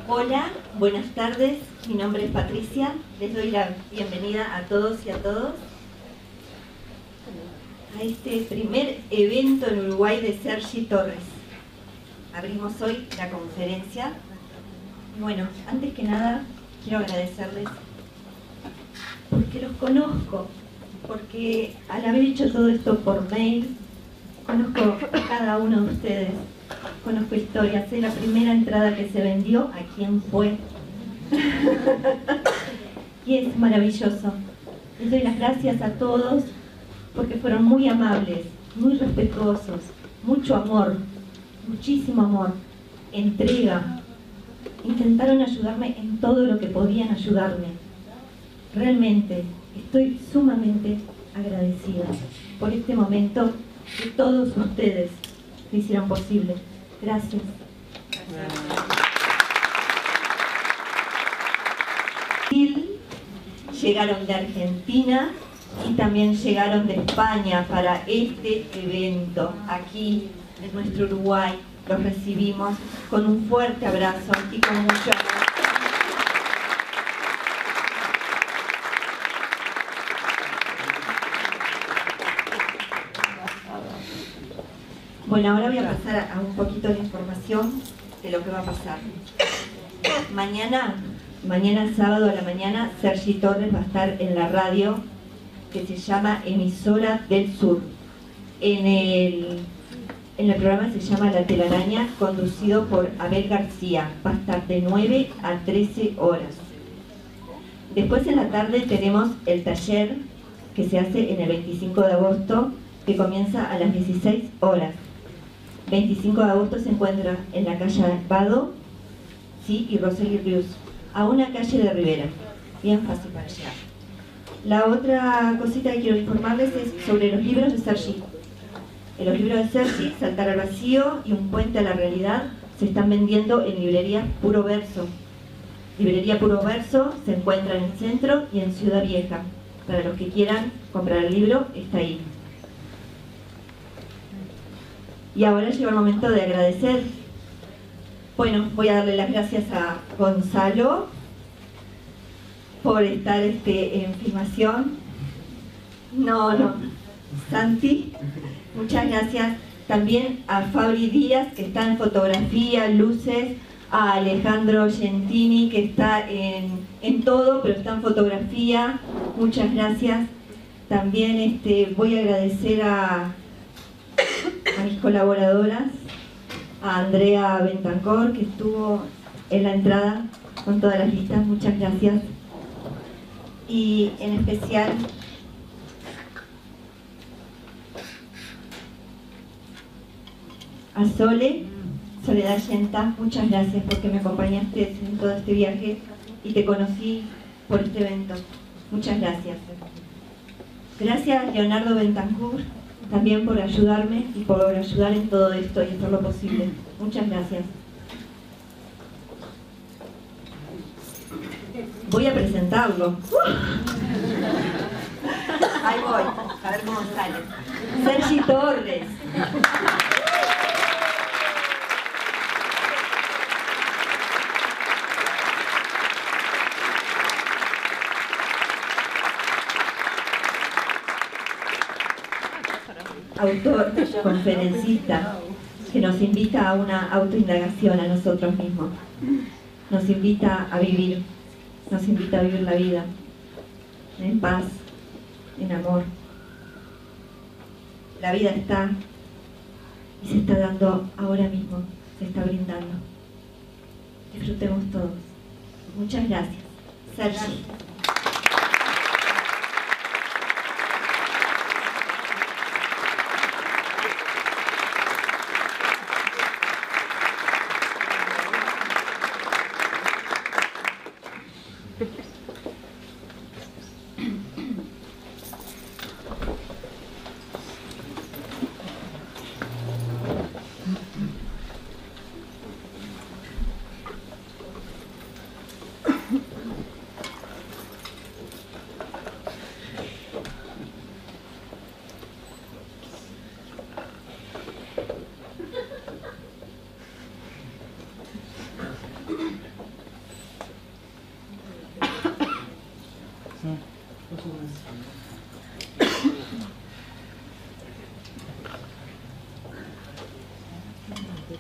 Hola, buenas tardes, mi nombre es Patricia, les doy la bienvenida a todos y a todas a este primer evento en Uruguay de Sergi Torres. Abrimos hoy la conferencia. Bueno, antes que nada quiero agradecerles porque los conozco, porque al haber hecho todo esto por mail, conozco a cada uno de ustedes, conozco historias, sé la primera entrada que se vendió, a quién fue. Y es maravilloso. Les doy las gracias a todos porque fueron muy amables, muy respetuosos, mucho amor, muchísimo amor, entrega. Intentaron ayudarme en todo lo que podían ayudarme. Realmente estoy sumamente agradecida por este momento que todos ustedes lo hicieron posible. Gracias. Llegaron de Argentina y también llegaron de España para este evento. Aquí en nuestro Uruguay los recibimos con un fuerte abrazo y con mucho amor. Bueno, ahora voy a pasar a un poquito de información de lo que va a pasar. Mañana sábado a la mañana, Sergi Torres va a estar en la radio que se llama Emisora del Sur. En el programa se llama La Telaraña, conducido por Abel García. Va a estar de 9 a 13 horas. Después en la tarde tenemos el taller que se hace en el 25 de agosto, que comienza a las 16 horas. 25 de agosto se encuentra en la calle Vado, sí, y Roseli Rius, a una calle de Rivera, bien fácil para llegar. La otra cosita que quiero informarles es sobre los libros de Sergi. Los libros de Sergi, Saltar al Vacío y Un Puente a la Realidad, se están vendiendo en librería Puro Verso. Librería Puro Verso se encuentra en el centro y en Ciudad Vieja. Para los que quieran comprar el libro, está ahí. Y ahora llegó el momento de agradecer. Bueno, voy a darle las gracias a Gonzalo por estar en filmación. Santi, muchas gracias. También a Fabri Díaz, que está en fotografía, luces, a Alejandro Gentini, que está en todo, pero está en fotografía. Muchas gracias. También voy a agradecer a mis colaboradoras, a Andrea Bentancor, que estuvo en la entrada con todas las listas. Muchas gracias. Y en especial a Soledad Yenta, muchas gracias porque me acompañaste en todo este viaje y te conocí por este evento. Muchas gracias. Gracias Leonardo Bentancur también por ayudarme y por ayudar en todo esto y hacerlo posible. Muchas gracias. Voy a presentarlo. Ahí voy, a ver cómo sale. Sergi Torres. Autor, conferencista, que nos invita a una autoindagación a nosotros mismos. Nos invita a vivir, nos invita a vivir la vida en paz, en amor. La vida está y se está dando ahora mismo, se está brindando. Disfrutemos todos. Muchas gracias. Sergi.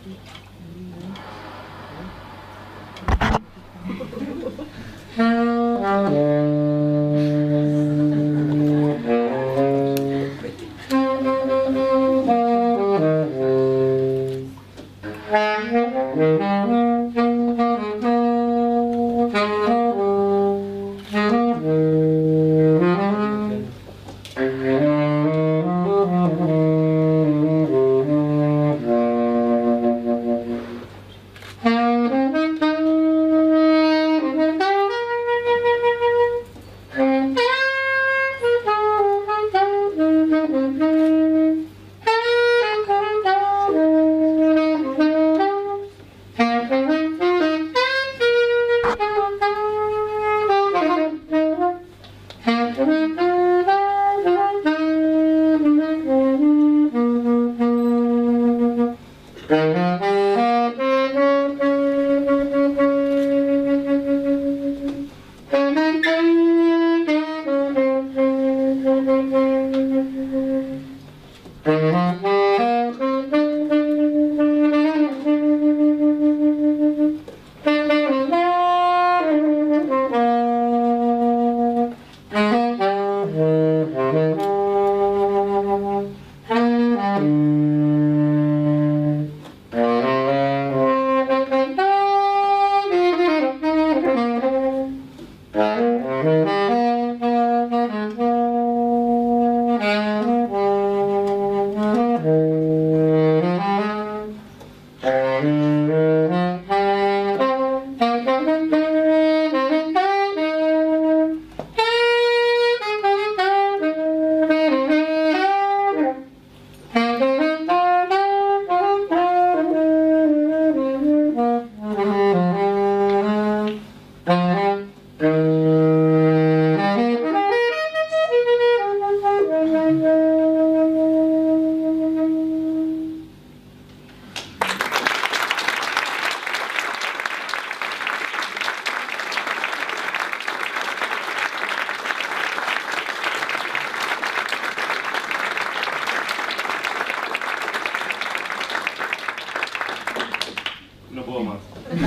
No puedo más.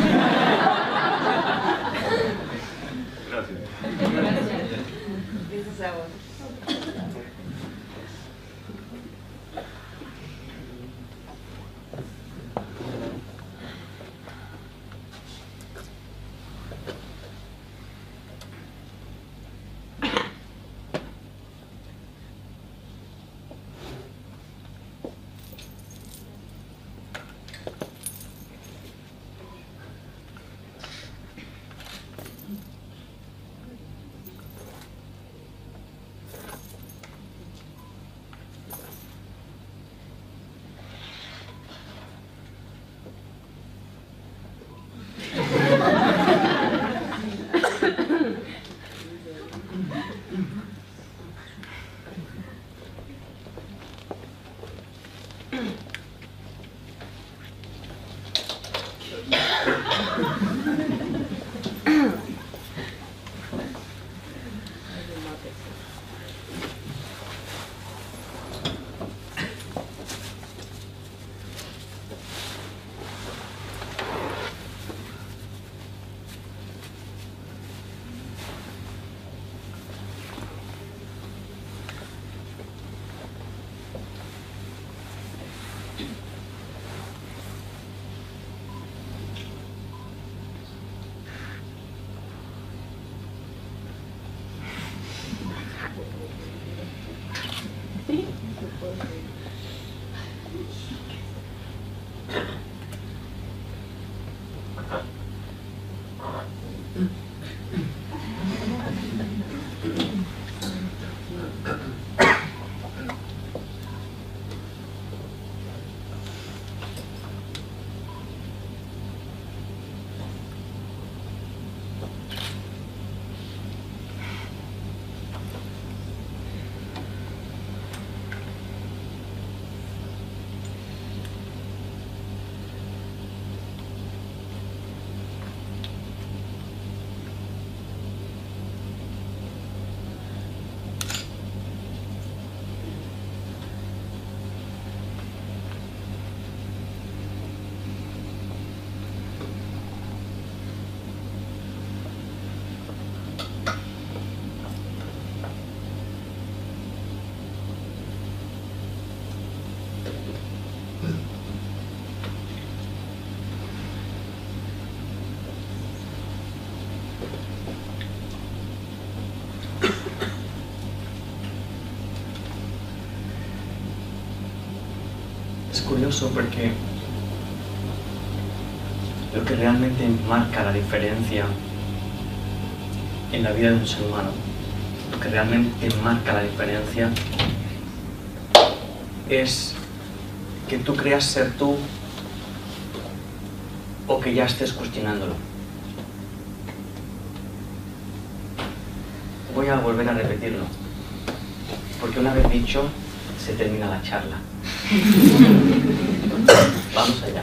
Gracias. Gracias a vos. Es curioso porque lo que realmente marca la diferencia en la vida de un ser humano, lo que realmente marca la diferencia es que tú creas ser tú o que ya estés cuestionándolo. Voy a volver a repetirlo, porque una vez dicho, se termina la charla. Vamos allá.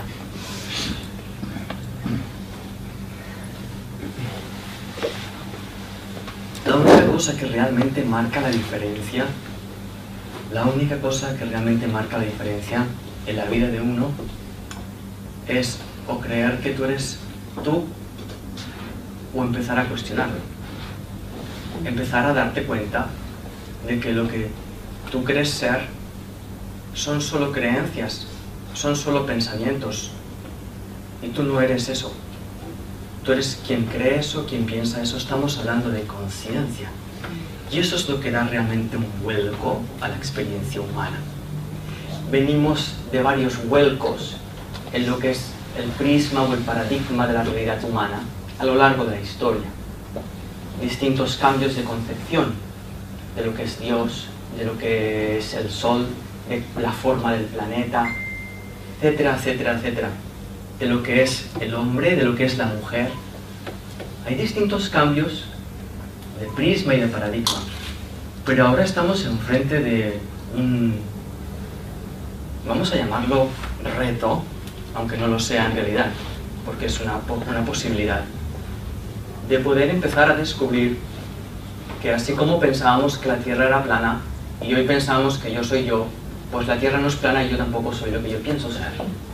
La única cosa que realmente marca la diferencia, la única cosa que realmente marca la diferencia en la vida de uno es o creer que tú eres tú o empezar a cuestionarlo. Empezar a darte cuenta de que lo que tú crees ser son solo creencias, son solo pensamientos, y tú no eres eso. Tú eres quien cree eso, quien piensa eso. Estamos hablando de conciencia. Y eso es lo que da realmente un vuelco a la experiencia humana. Venimos de varios vuelcos en lo que es el prisma o el paradigma de la realidad humana a lo largo de la historia. Distintos cambios de concepción de lo que es Dios, de lo que es el Sol, de la forma del planeta, etcétera, etcétera, etcétera. De lo que es el hombre, de lo que es la mujer. Hay distintos cambios de prisma y de paradigma, pero ahora estamos enfrente de un, vamos a llamarlo reto, aunque no lo sea en realidad, porque es una posibilidad, de poder empezar a descubrir que así como pensábamos que la Tierra era plana, y hoy pensamos que yo soy yo, pues la Tierra no es plana y yo tampoco soy lo que yo pienso ser.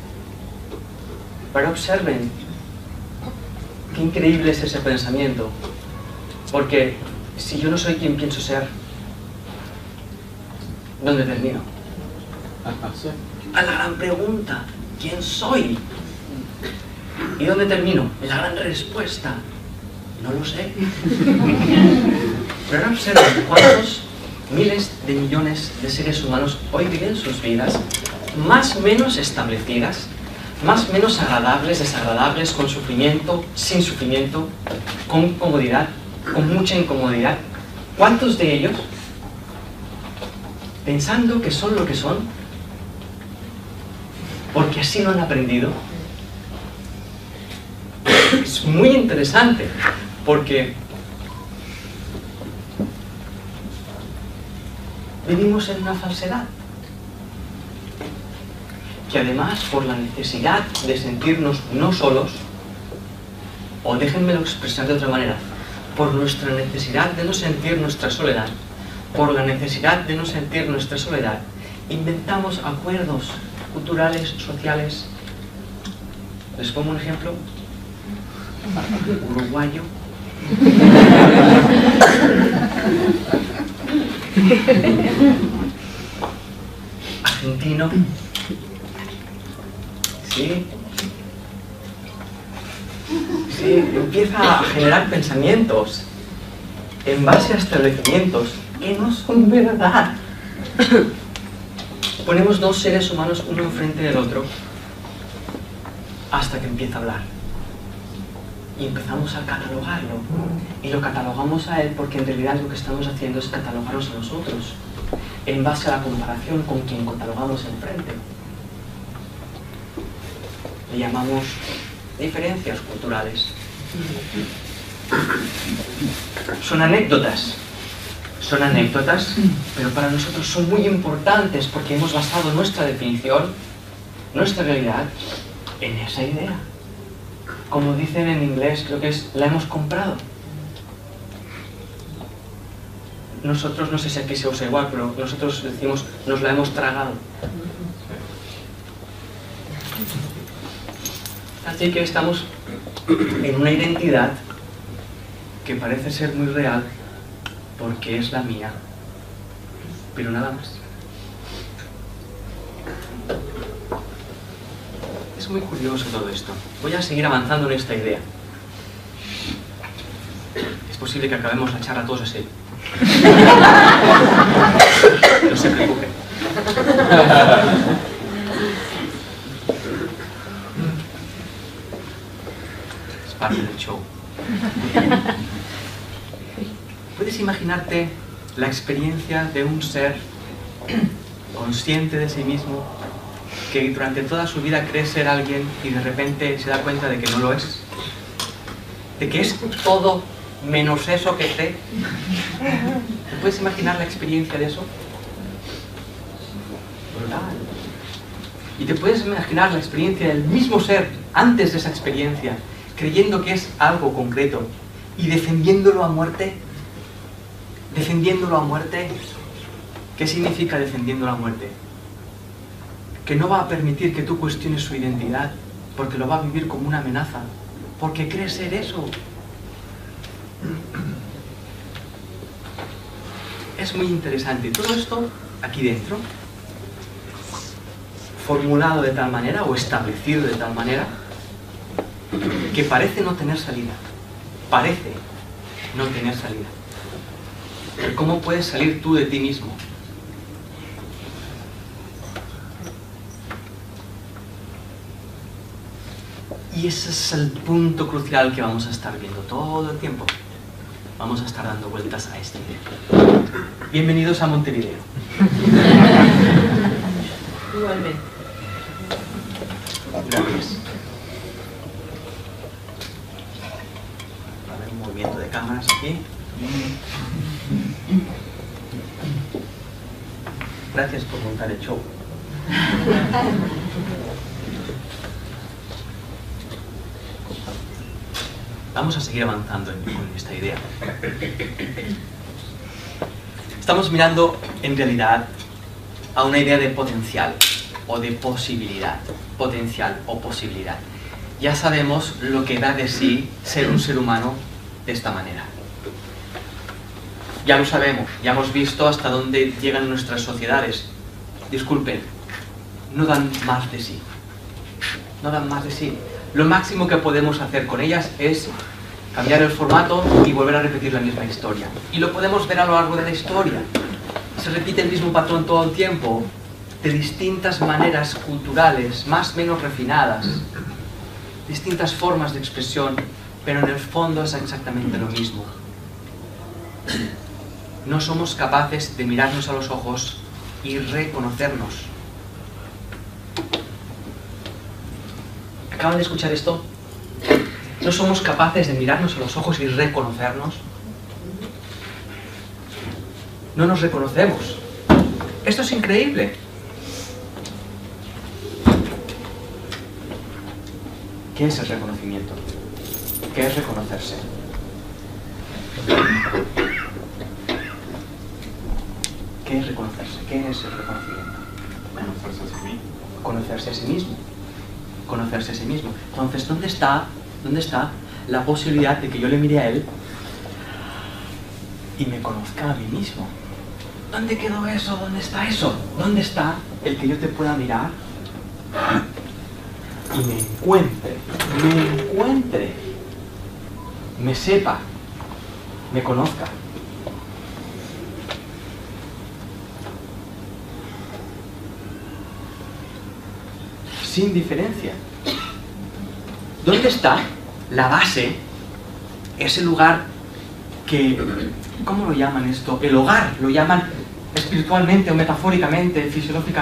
Pero observen qué increíble es ese pensamiento, porque si yo no soy quien pienso ser, ¿dónde termino? A la gran pregunta, ¿quién soy? ¿Y dónde termino? En la gran respuesta, no lo sé. Pero ahora observen cuántos miles de millones de seres humanos hoy viven sus vidas más o menos establecidas, más o menos agradables, desagradables, con sufrimiento, sin sufrimiento, con comodidad, con mucha incomodidad. ¿Cuántos de ellos, pensando que son lo que son, porque así lo han aprendido? Es muy interesante, porque vivimos en una falsedad, que además por la necesidad de sentirnos no solos, o déjenmelo expresar de otra manera, por nuestra necesidad de no sentir nuestra soledad, por la necesidad de no sentir nuestra soledad, inventamos acuerdos culturales, sociales. Les pongo un ejemplo uruguayo, argentino, sí, empieza a generar pensamientos en base a establecimientos que no son verdad. Ponemos dos seres humanos uno enfrente del otro hasta que empieza a hablar y empezamos a catalogarlo, y lo catalogamos a él porque en realidad lo que estamos haciendo es catalogarnos a nosotros en base a la comparación con quien catalogamos enfrente. Le llamamos diferencias culturales. Son anécdotas, pero para nosotros son muy importantes porque hemos basado nuestra definición, nuestra realidad, en esa idea. Como dicen en inglés, creo que es, la hemos comprado. Nosotros, no sé si aquí se usa igual, pero nosotros decimos, nos la hemos tragado. Así que estamos en una identidad que parece ser muy real porque es la mía, pero nada más. Es muy curioso todo esto. Voy a seguir avanzando en esta idea. Es posible que acabemos la charla todos así. No se preocupen. parte del show. ¿Puedes imaginarte la experiencia de un ser consciente de sí mismo que durante toda su vida cree ser alguien y de repente se da cuenta de que no lo es? De que es todo menos eso que cree. ¿Te puedes imaginar la experiencia de eso? Brutal. Y te puedes imaginar la experiencia del mismo ser antes de esa experiencia, creyendo que es algo concreto y defendiéndolo a muerte. Defendiéndolo a muerte. ¿Qué significa defendiéndolo a muerte? Que no va a permitir que tú cuestiones su identidad, porque lo va a vivir como una amenaza, porque cree ser eso. Es muy interesante. Todo esto aquí dentro, formulado de tal manera o establecido de tal manera que parece no tener salida. Parece no tener salida. Pero ¿cómo puedes salir tú de ti mismo? Y ese es el punto crucial que vamos a estar viendo todo el tiempo. Vamos a estar dando vueltas a esta idea. Bienvenidos a Montevideo. Igualmente. Gracias. Va a haber un movimiento de cámaras aquí. Gracias por montar el show. Vamos a seguir avanzando con esta idea. Estamos mirando, en realidad, a una idea de potencial o de posibilidad. Potencial o posibilidad. Ya sabemos lo que da de sí ser un ser humano de esta manera. Ya lo sabemos, ya hemos visto hasta dónde llegan nuestras sociedades. Disculpen, no dan más de sí. No dan más de sí. Lo máximo que podemos hacer con ellas es cambiar el formato y volver a repetir la misma historia. Y lo podemos ver a lo largo de la historia. Se repite el mismo patrón todo el tiempo, de distintas maneras culturales, más o menos refinadas, distintas formas de expresión, pero en el fondo es exactamente lo mismo. No somos capaces de mirarnos a los ojos y reconocernos. ¿Acaban de escuchar esto? ¿No somos capaces de mirarnos a los ojos y reconocernos? No nos reconocemos. Esto es increíble. ¿Qué es el reconocimiento? ¿Qué es reconocerse? ¿Qué es reconocerse? ¿Qué es el reconocimiento? Conocerse a sí mismo. Conocerse a sí mismo. Conocerse a sí mismo. Entonces, ¿dónde está la posibilidad de que yo le mire a él y me conozca a mí mismo? ¿Dónde quedó eso? ¿Dónde está eso? ¿Dónde está el que yo te pueda mirar y me encuentre, me sepa, me conozca? Sin diferencia. ¿Dónde está la base? Ese lugar que, ¿cómo lo llaman esto? El hogar, lo llaman espiritualmente o metafóricamente,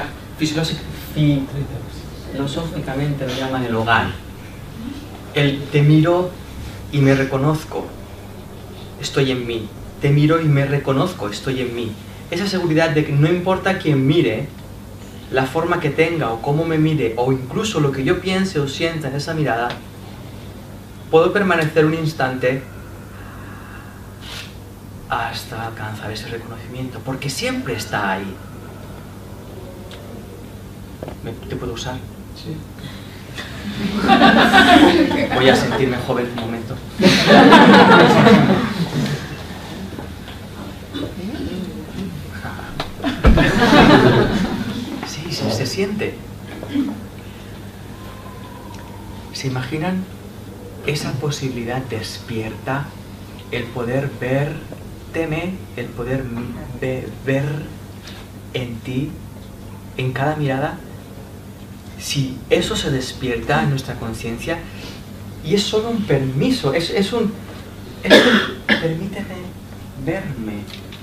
filosóficamente lo llaman el hogar. El te miro y me reconozco, estoy en mí. Te miro y me reconozco, estoy en mí. Esa seguridad de que no importa quién mire, la forma que tenga o cómo me mire, o incluso lo que yo piense o sienta en esa mirada, puedo permanecer un instante hasta alcanzar ese reconocimiento, porque siempre está ahí. ¿Te puedo usar? Sí. Voy a sentirme joven un momento. Sí, se siente. ¿Se imaginan esa posibilidad despierta? El poder vérteme, el poder ver en ti, en cada mirada. Si eso se despierta en nuestra conciencia, Y es solo un permiso, es un permíteme verme.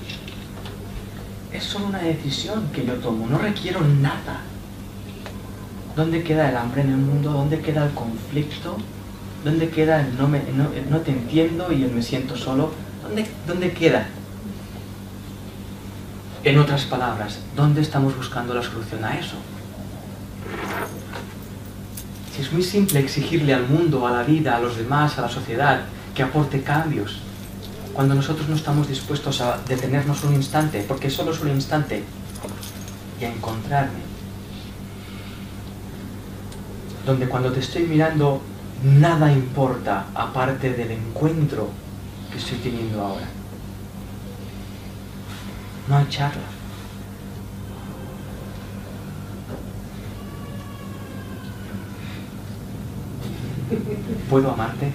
Es solo una decisión que yo tomo, no requiero nada. ¿Dónde queda el hambre en el mundo? ¿Dónde queda el conflicto? ¿Dónde queda el no te entiendo y el me siento solo? ¿Dónde queda? En otras palabras, ¿dónde estamos buscando la solución a eso? Si es muy simple exigirle al mundo, a la vida, a los demás, a la sociedad, que aporte cambios, cuando nosotros no estamos dispuestos a detenernos un instante, porque solo es un instante, y a encontrarme. Donde cuando te estoy mirando, nada importa aparte del encuentro que estoy teniendo ahora. No hay charla. ¿Puedo amarte?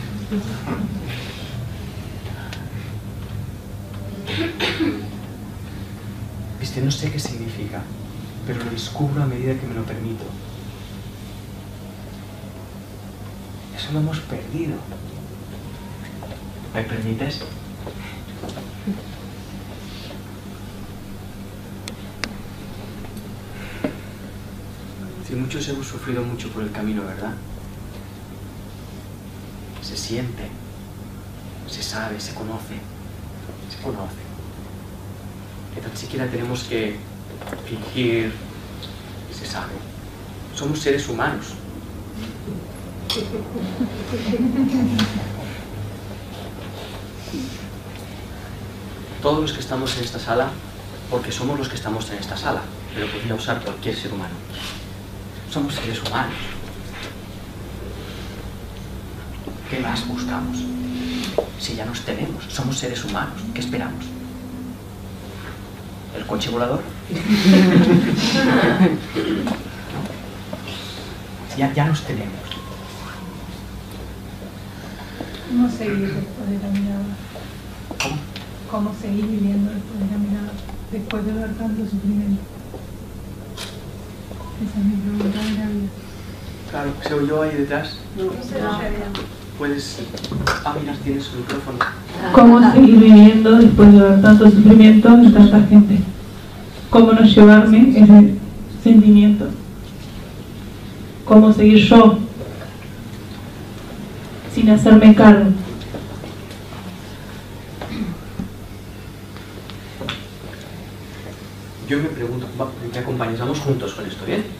Viste, no sé qué significa, pero lo descubro a medida que me lo permito. Eso lo hemos perdido. ¿Me permites? Si muchos hemos sufrido mucho por el camino, ¿verdad? Se siente, se sabe, se conoce. Que tan siquiera tenemos que fingir que se sabe. Somos seres humanos. Todos los que estamos en esta sala, porque somos los que estamos en esta sala, pero podría usar cualquier ser humano. Somos seres humanos. ¿Qué más buscamos? Si ya nos tenemos, somos seres humanos, ¿qué esperamos? ¿El coche volador? ¿No? Ya nos tenemos. ¿Cómo seguir después de la mirada? ¿Cómo? ¿Cómo seguir viviendo después de la mirada? Después de ver tanto sufrimiento. Esa es mi pregunta de la vida. Claro, ¿se oyó ahí detrás? No. Puedes... Ah, mira, tienes su micrófono. ¿Cómo seguir viviendo después de ver tanto sufrimiento en tanta gente? ¿Cómo no llevarme ese sentimiento? ¿Cómo seguir yo sin hacerme cargo? Yo me pregunto, me acompañas, vamos juntos con esto, ¿bien?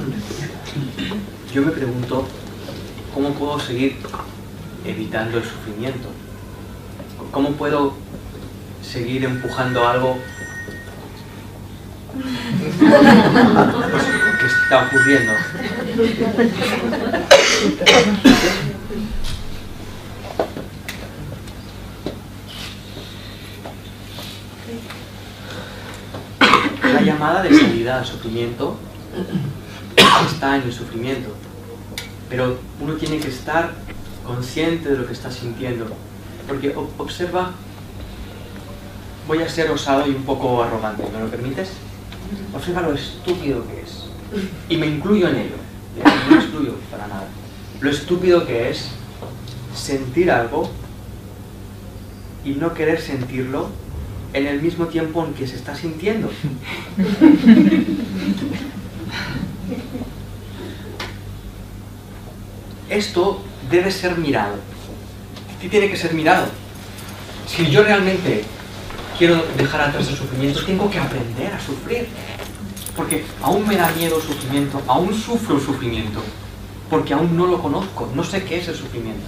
Yo me pregunto, ¿cómo puedo seguir evitando el sufrimiento? ¿Cómo puedo seguir empujando algo que está ocurriendo? La llamada de salida al sufrimiento está en el sufrimiento, pero uno tiene que estar consciente de lo que está sintiendo, porque observa, voy a ser osado y un poco arrogante, ¿me lo permites? Observa lo estúpido que es, y me incluyo en ello, no me excluyo para nada, lo estúpido que es sentir algo y no querer sentirlo en el mismo tiempo en que se está sintiendo. Esto debe ser mirado. Tiene que ser mirado. Si yo realmente quiero dejar atrás el sufrimiento, tengo que aprender a sufrir. Porque aún me da miedo el sufrimiento, aún sufro el sufrimiento, porque aún no lo conozco, no sé qué es el sufrimiento.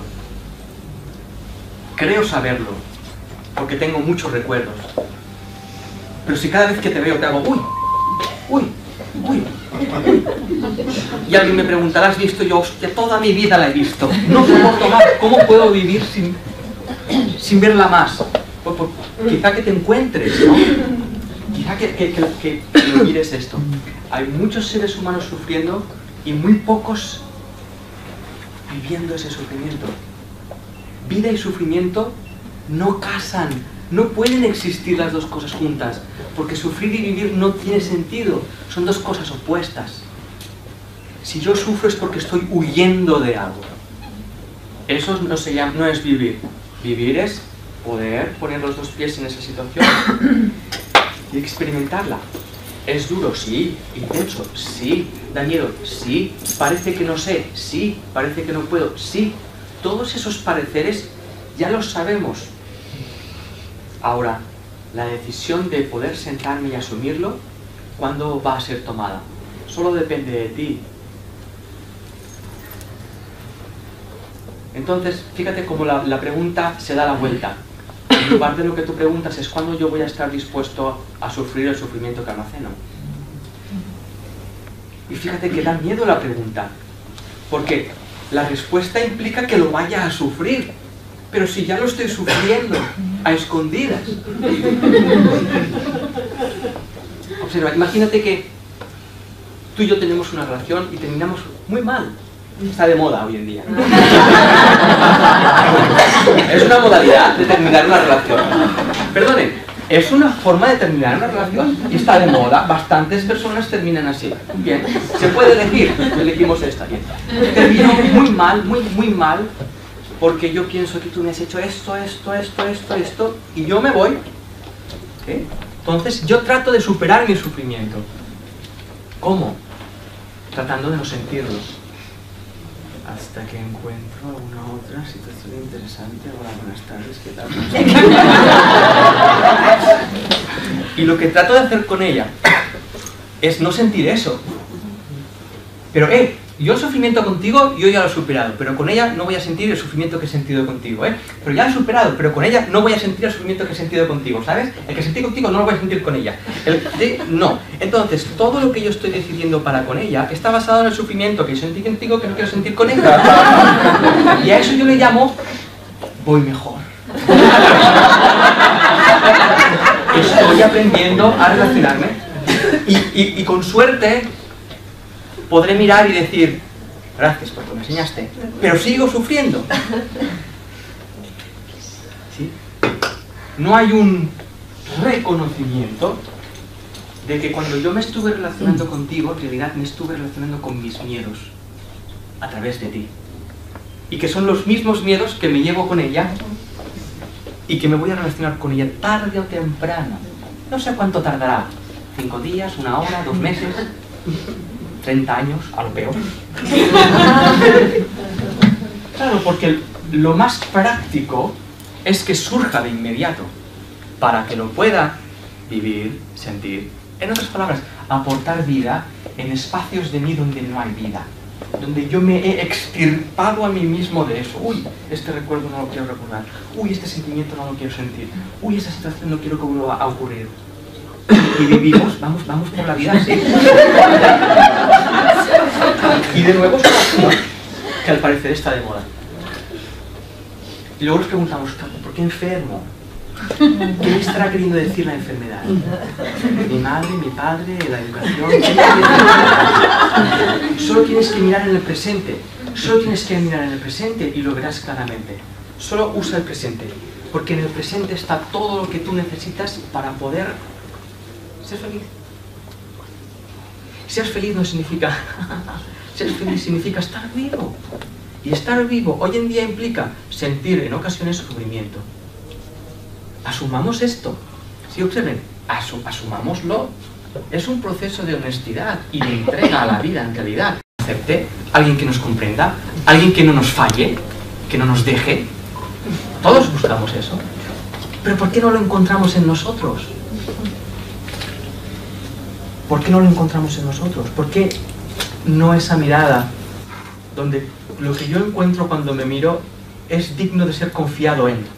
Creo saberlo, porque tengo muchos recuerdos. Pero si cada vez que te veo te hago uy, uy, uy, uy, y alguien me preguntará, ¿has visto? Yo, hostia, toda mi vida la he visto. No soporto más. ¿Cómo puedo vivir sin verla más? Pues, quizá que te encuentres, ¿no? Quizá que lo mires esto. Hay muchos seres humanos sufriendo y muy pocos viviendo ese sufrimiento. Vida y sufrimiento no casan, no pueden existir las dos cosas juntas, porque sufrir y vivir no tiene sentido, son dos cosas opuestas. Si yo sufro es porque estoy huyendo de algo. Eso no se llama, no es vivir. Vivir es poder poner los dos pies en esa situación y experimentarla. ¿Es duro? Sí. ¿Intenso? Sí. ¿Da miedo? Sí. ¿Parece que no sé? Sí. ¿Parece que no puedo? Sí. Todos esos pareceres ya los sabemos. Ahora, la decisión de poder sentarme y asumirlo, ¿cuándo va a ser tomada? Solo depende de ti. Entonces, fíjate cómo la pregunta se da la vuelta. En lugar de lo que tú preguntas es ¿cuándo yo voy a estar dispuesto a sufrir el sufrimiento que almaceno? Y fíjate que da miedo la pregunta, porque la respuesta implica que lo vaya a sufrir. Pero si ya lo estoy sufriendo a escondidas. Observa, imagínate que tú y yo tenemos una relación y terminamos muy mal. Está de moda hoy en día. Es una modalidad de terminar una relación. Perdonen, es una forma de terminar una relación y está de moda. Bastantes personas terminan así. Bien, se puede elegir. Elegimos esta. Bien. Termino muy mal, muy mal, porque yo pienso que tú me has hecho esto, y yo me voy. ¿Eh? Entonces yo trato de superar mi sufrimiento. ¿Cómo? Tratando de no sentirlo. Hasta que encuentro alguna otra situación interesante. Hola, buenas tardes, ¿qué tal? Y lo que trato de hacer con ella es no sentir eso. Pero, yo el sufrimiento contigo, yo ya lo he superado, pero con ella no voy a sentir el sufrimiento que he sentido contigo, Pero ya lo he superado, pero con ella no voy a sentir el sufrimiento que he sentido contigo, ¿sabes? El que sentí contigo no lo voy a sentir con ella. No. Entonces, todo lo que yo estoy decidiendo para con ella está basado en el sufrimiento que sentí contigo que no quiero sentir con ella. Y a eso yo le llamo, voy mejor. Estoy aprendiendo a relacionarme. Y con suerte podré mirar y decir, gracias porque me enseñaste, pero sigo sufriendo. ¿Sí? No hay un reconocimiento de que cuando yo me estuve relacionando contigo, en realidad me estuve relacionando con mis miedos a través de ti. Y que son los mismos miedos que me llevo con ella y que me voy a relacionar con ella tarde o temprano. No sé cuánto tardará, 5 días, 1 hora, 2 meses... 30 años, a lo peor. Claro, porque lo más práctico es que surja de inmediato, para que lo pueda vivir, sentir. En otras palabras, aportar vida en espacios de mí donde no hay vida, donde yo me he extirpado a mí mismo de eso. Uy, este recuerdo no lo quiero recordar. Uy, este sentimiento no lo quiero sentir. Uy, esa situación no quiero que vuelva a ocurrir. Y vivimos, vamos por la vida así. Y de nuevo es una acción que al parecer está de moda. Y luego nos preguntamos, ¿por qué enfermo? ¿Qué me estará queriendo decir la enfermedad? Mi madre, mi padre, la educación. Solo tienes que mirar en el presente. Solo tienes que mirar en el presente y lo verás claramente. Solo usa el presente, porque en el presente está todo lo que tú necesitas para poder ser feliz. Ser feliz no significa... ser feliz significa estar vivo. Y estar vivo hoy en día implica sentir en ocasiones sufrimiento. Asumamos esto. Sí, observen, asumámoslo. Es un proceso de honestidad y de entrega a la vida en realidad. Acepte alguien que nos comprenda, alguien que no nos falle, que no nos deje. Todos buscamos eso. Pero ¿por qué no lo encontramos en nosotros? ¿Por qué no lo encontramos en nosotros? ¿Por qué no esa mirada donde lo que yo encuentro cuando me miro es digno de ser confiado en?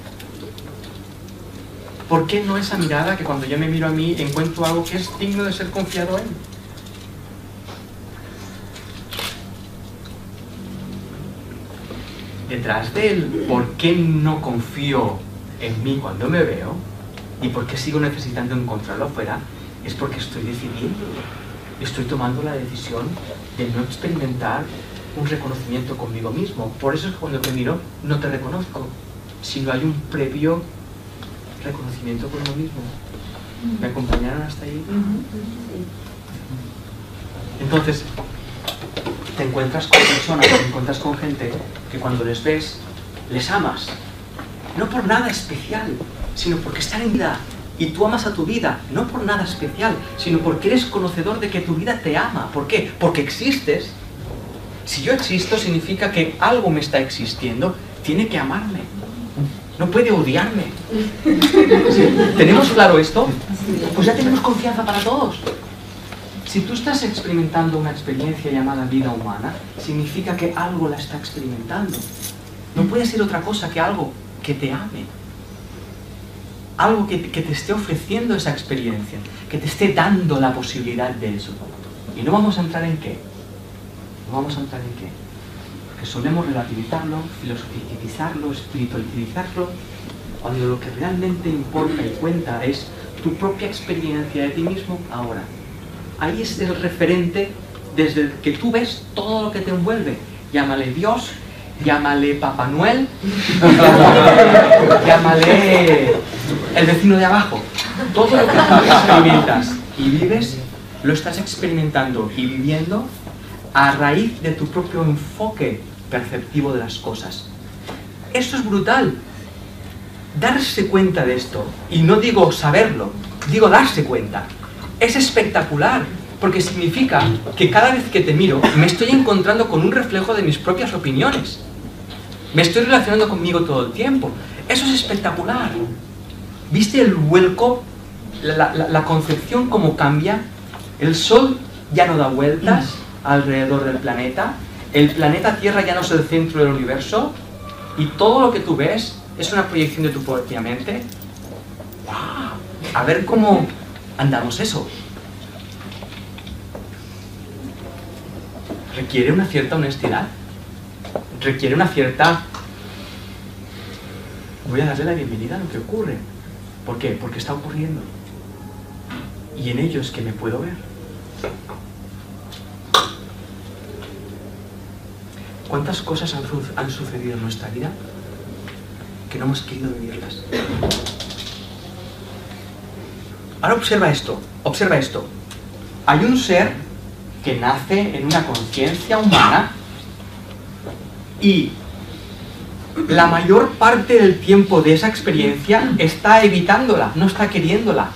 ¿Por qué no esa mirada que cuando yo me miro a mí encuentro algo que es digno de ser confiado en? Detrás del por qué no confío en mí cuando me veo y por qué sigo necesitando encontrarlo afuera, es porque estoy decidiendo, estoy tomando la decisión de no experimentar un reconocimiento conmigo mismo. Por eso es que cuando te miro no te reconozco, sino hay un previo reconocimiento conmigo mismo. ¿Me acompañaron hasta ahí? Entonces, te encuentras con personas, te encuentras con gente que cuando les ves les amas, no por nada especial, sino porque están en vida. Y tú amas a tu vida, no por nada especial, sino porque eres conocedor de que tu vida te ama. ¿Por qué? Porque existes. Si yo existo, significa que algo me está existiendo, tiene que amarme. No puede odiarme. ¿Sí? ¿Tenemos claro esto? Pues ya tenemos confianza para todos. Si tú estás experimentando una experiencia llamada vida humana, significa que algo la está experimentando. No puede ser otra cosa que algo que te ame. Algo que te esté ofreciendo esa experiencia, que te esté dando la posibilidad de eso. Y no vamos a entrar en qué. No vamos a entrar en qué. Que solemos relativizarlo, filosofizarlo, espiritualizarlo, cuando lo que realmente importa y cuenta es tu propia experiencia de ti mismo ahora. Ahí es el referente desde el que tú ves todo lo que te envuelve. Llámale Dios, llámale Papá Noel, llámale el vecino de abajo. Todo lo que tú experimentas y vives, lo estás experimentando y viviendo a raíz de tu propio enfoque perceptivo de las cosas. Eso es brutal. Darse cuenta de esto, y no digo saberlo, digo darse cuenta, es espectacular, porque significa que cada vez que te miro me estoy encontrando con un reflejo de mis propias opiniones. Me estoy relacionando conmigo todo el tiempo. Eso es espectacular. ¿Viste el vuelco? La concepción cómo cambia. El Sol ya no da vueltas alrededor del planeta. El planeta Tierra ya no es el centro del universo. Y todo lo que tú ves es una proyección de tu propia mente. ¡Wow! A ver cómo andamos eso. Requiere una cierta honestidad. Requiere una cierta... Voy a darle la bienvenida a lo que ocurre. ¿Por qué? Porque está ocurriendo. Y en ello es que me puedo ver. ¿Cuántas cosas han sucedido en nuestra vida que no hemos querido vivirlas? Ahora observa esto, observa esto. Hay un ser que nace en una conciencia humana y la mayor parte del tiempo de esa experiencia está evitándola, no está queriéndola.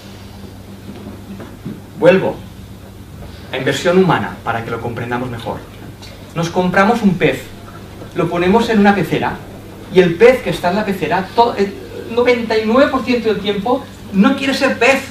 Vuelvo a inversión humana para que lo comprendamos mejor. Nos compramos un pez, lo ponemos en una pecera y el pez que está en la pecera, el 99% del tiempo no quiere ser pez.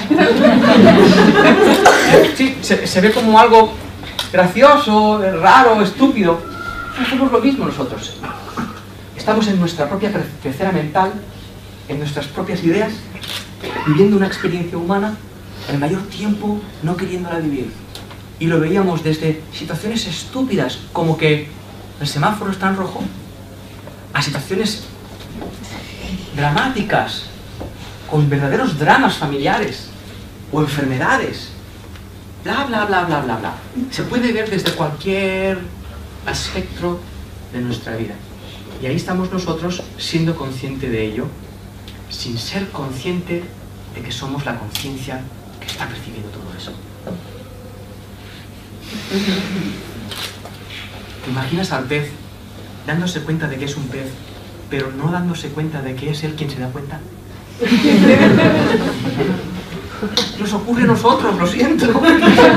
Sí, se ve como algo gracioso, raro, estúpido. Hacemos lo mismo nosotros. Estamos en nuestra propia pecera mental, en nuestras propias ideas, viviendo una experiencia humana, el mayor tiempo no queriéndola vivir. Y lo veíamos desde situaciones estúpidas, como que el semáforo está en rojo, a situaciones dramáticas, con verdaderos dramas familiares o enfermedades, bla, bla, bla, bla, bla, bla. Se puede ver desde cualquier aspecto de nuestra vida. Y ahí estamos nosotros siendo conscientes de ello, sin ser consciente de que somos la conciencia que está percibiendo todo eso. ¿Te imaginas al pez dándose cuenta de que es un pez, pero no dándose cuenta de que es él quien se da cuenta? Nos ocurre a nosotros, lo siento. No.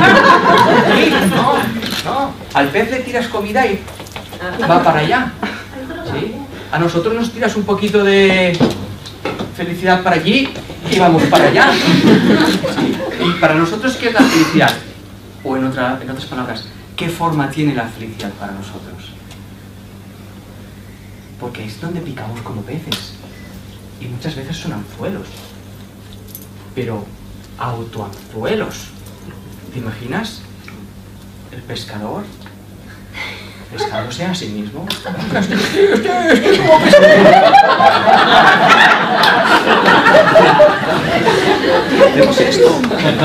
Al pez le tiras comida y va para allá. ¿Sí? A nosotros nos tiras un poquito de felicidad para allí y vamos para allá. ¿Sí? Y para nosotros, ¿qué es la felicidad? O en otras palabras, ¿qué forma tiene la felicidad para nosotros? Porque es donde picamos como peces. Y muchas veces son anzuelos. Pero autoanzuelos. ¿Te imaginas? El pescador. Pescándose a sí mismo. Vemos esto.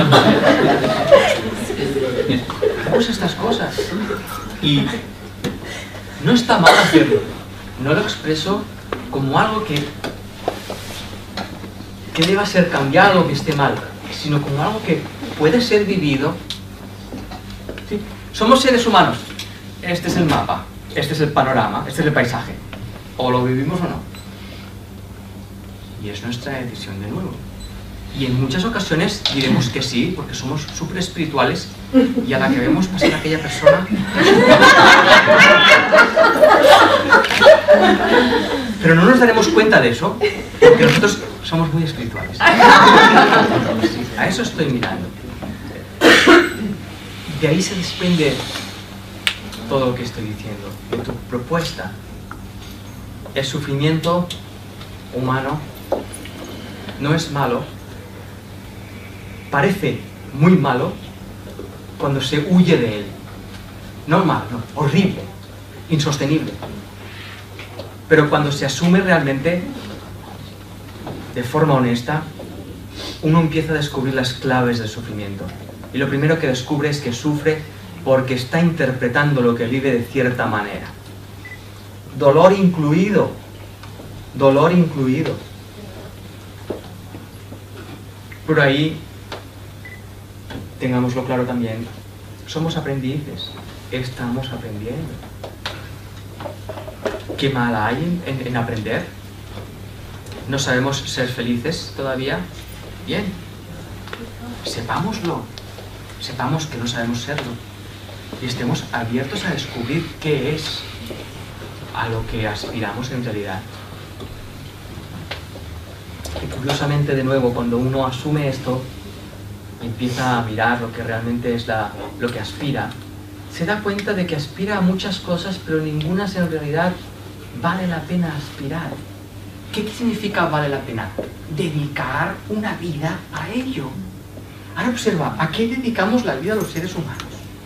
Vemos estas cosas. Y no está mal hacerlo. No lo expreso como algo que deba ser cambiado o que esté mal, sino como algo que puede ser vivido. ¿Sí? Somos seres humanos. Este es el mapa, este es el panorama, este es el paisaje. O lo vivimos o no. Y es nuestra decisión de nuevo. Y en muchas ocasiones diremos que sí, porque somos súper espirituales, y a la que vemos pasar a aquella persona... Pero no nos daremos cuenta de eso, porque nosotros somos muy espirituales. A eso estoy mirando. De ahí se desprende todo lo que estoy diciendo. De tu propuesta, el sufrimiento humano no es malo, parece muy malo cuando se huye de él. No malo, no, horrible, insostenible. Pero cuando se asume realmente, de forma honesta, uno empieza a descubrir las claves del sufrimiento. Y lo primero que descubre es que sufre porque está interpretando lo que vive de cierta manera. Dolor incluido. Dolor incluido. Por ahí, tengámoslo claro también, somos aprendices. Estamos aprendiendo. ¿Qué mal hay en aprender? ¿No sabemos ser felices todavía? Bien. Sepámoslo. Sepamos que no sabemos serlo. Y estemos abiertos a descubrir qué es a lo que aspiramos en realidad. Y curiosamente, de nuevo, cuando uno asume esto, empieza a mirar lo que realmente es lo que aspira, se da cuenta de que aspira a muchas cosas, pero ninguna en realidad vale la pena aspirar. ¿Qué significa vale la pena? Dedicar una vida a ello. Ahora observa, ¿a qué dedicamos la vida a los seres humanos?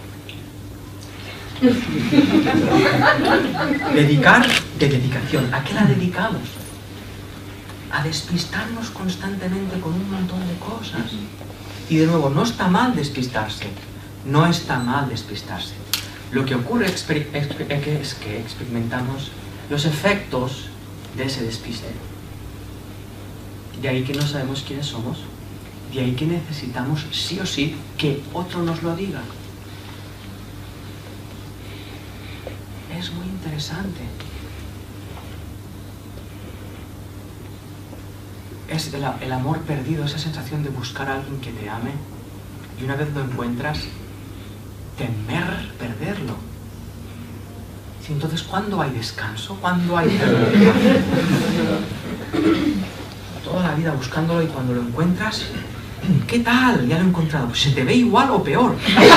Dedicar de dedicación. ¿A qué la dedicamos? A despistarnos constantemente con un montón de cosas. Y de nuevo, no está mal despistarse. No está mal despistarse. Lo que ocurre es que experimentamos los efectos de ese despiste. De ahí que no sabemos quiénes somos. De ahí que necesitamos sí o sí que otro nos lo diga. Es muy interesante. Es el amor perdido, esa sensación de buscar a alguien que te ame y una vez lo encuentras, temer perderlo. Sí, entonces, ¿cuándo hay descanso? ¿Cuándo hay toda la vida buscándolo y cuando lo encuentras, ¿qué tal? Ya lo he encontrado. Pues se te ve igual o peor.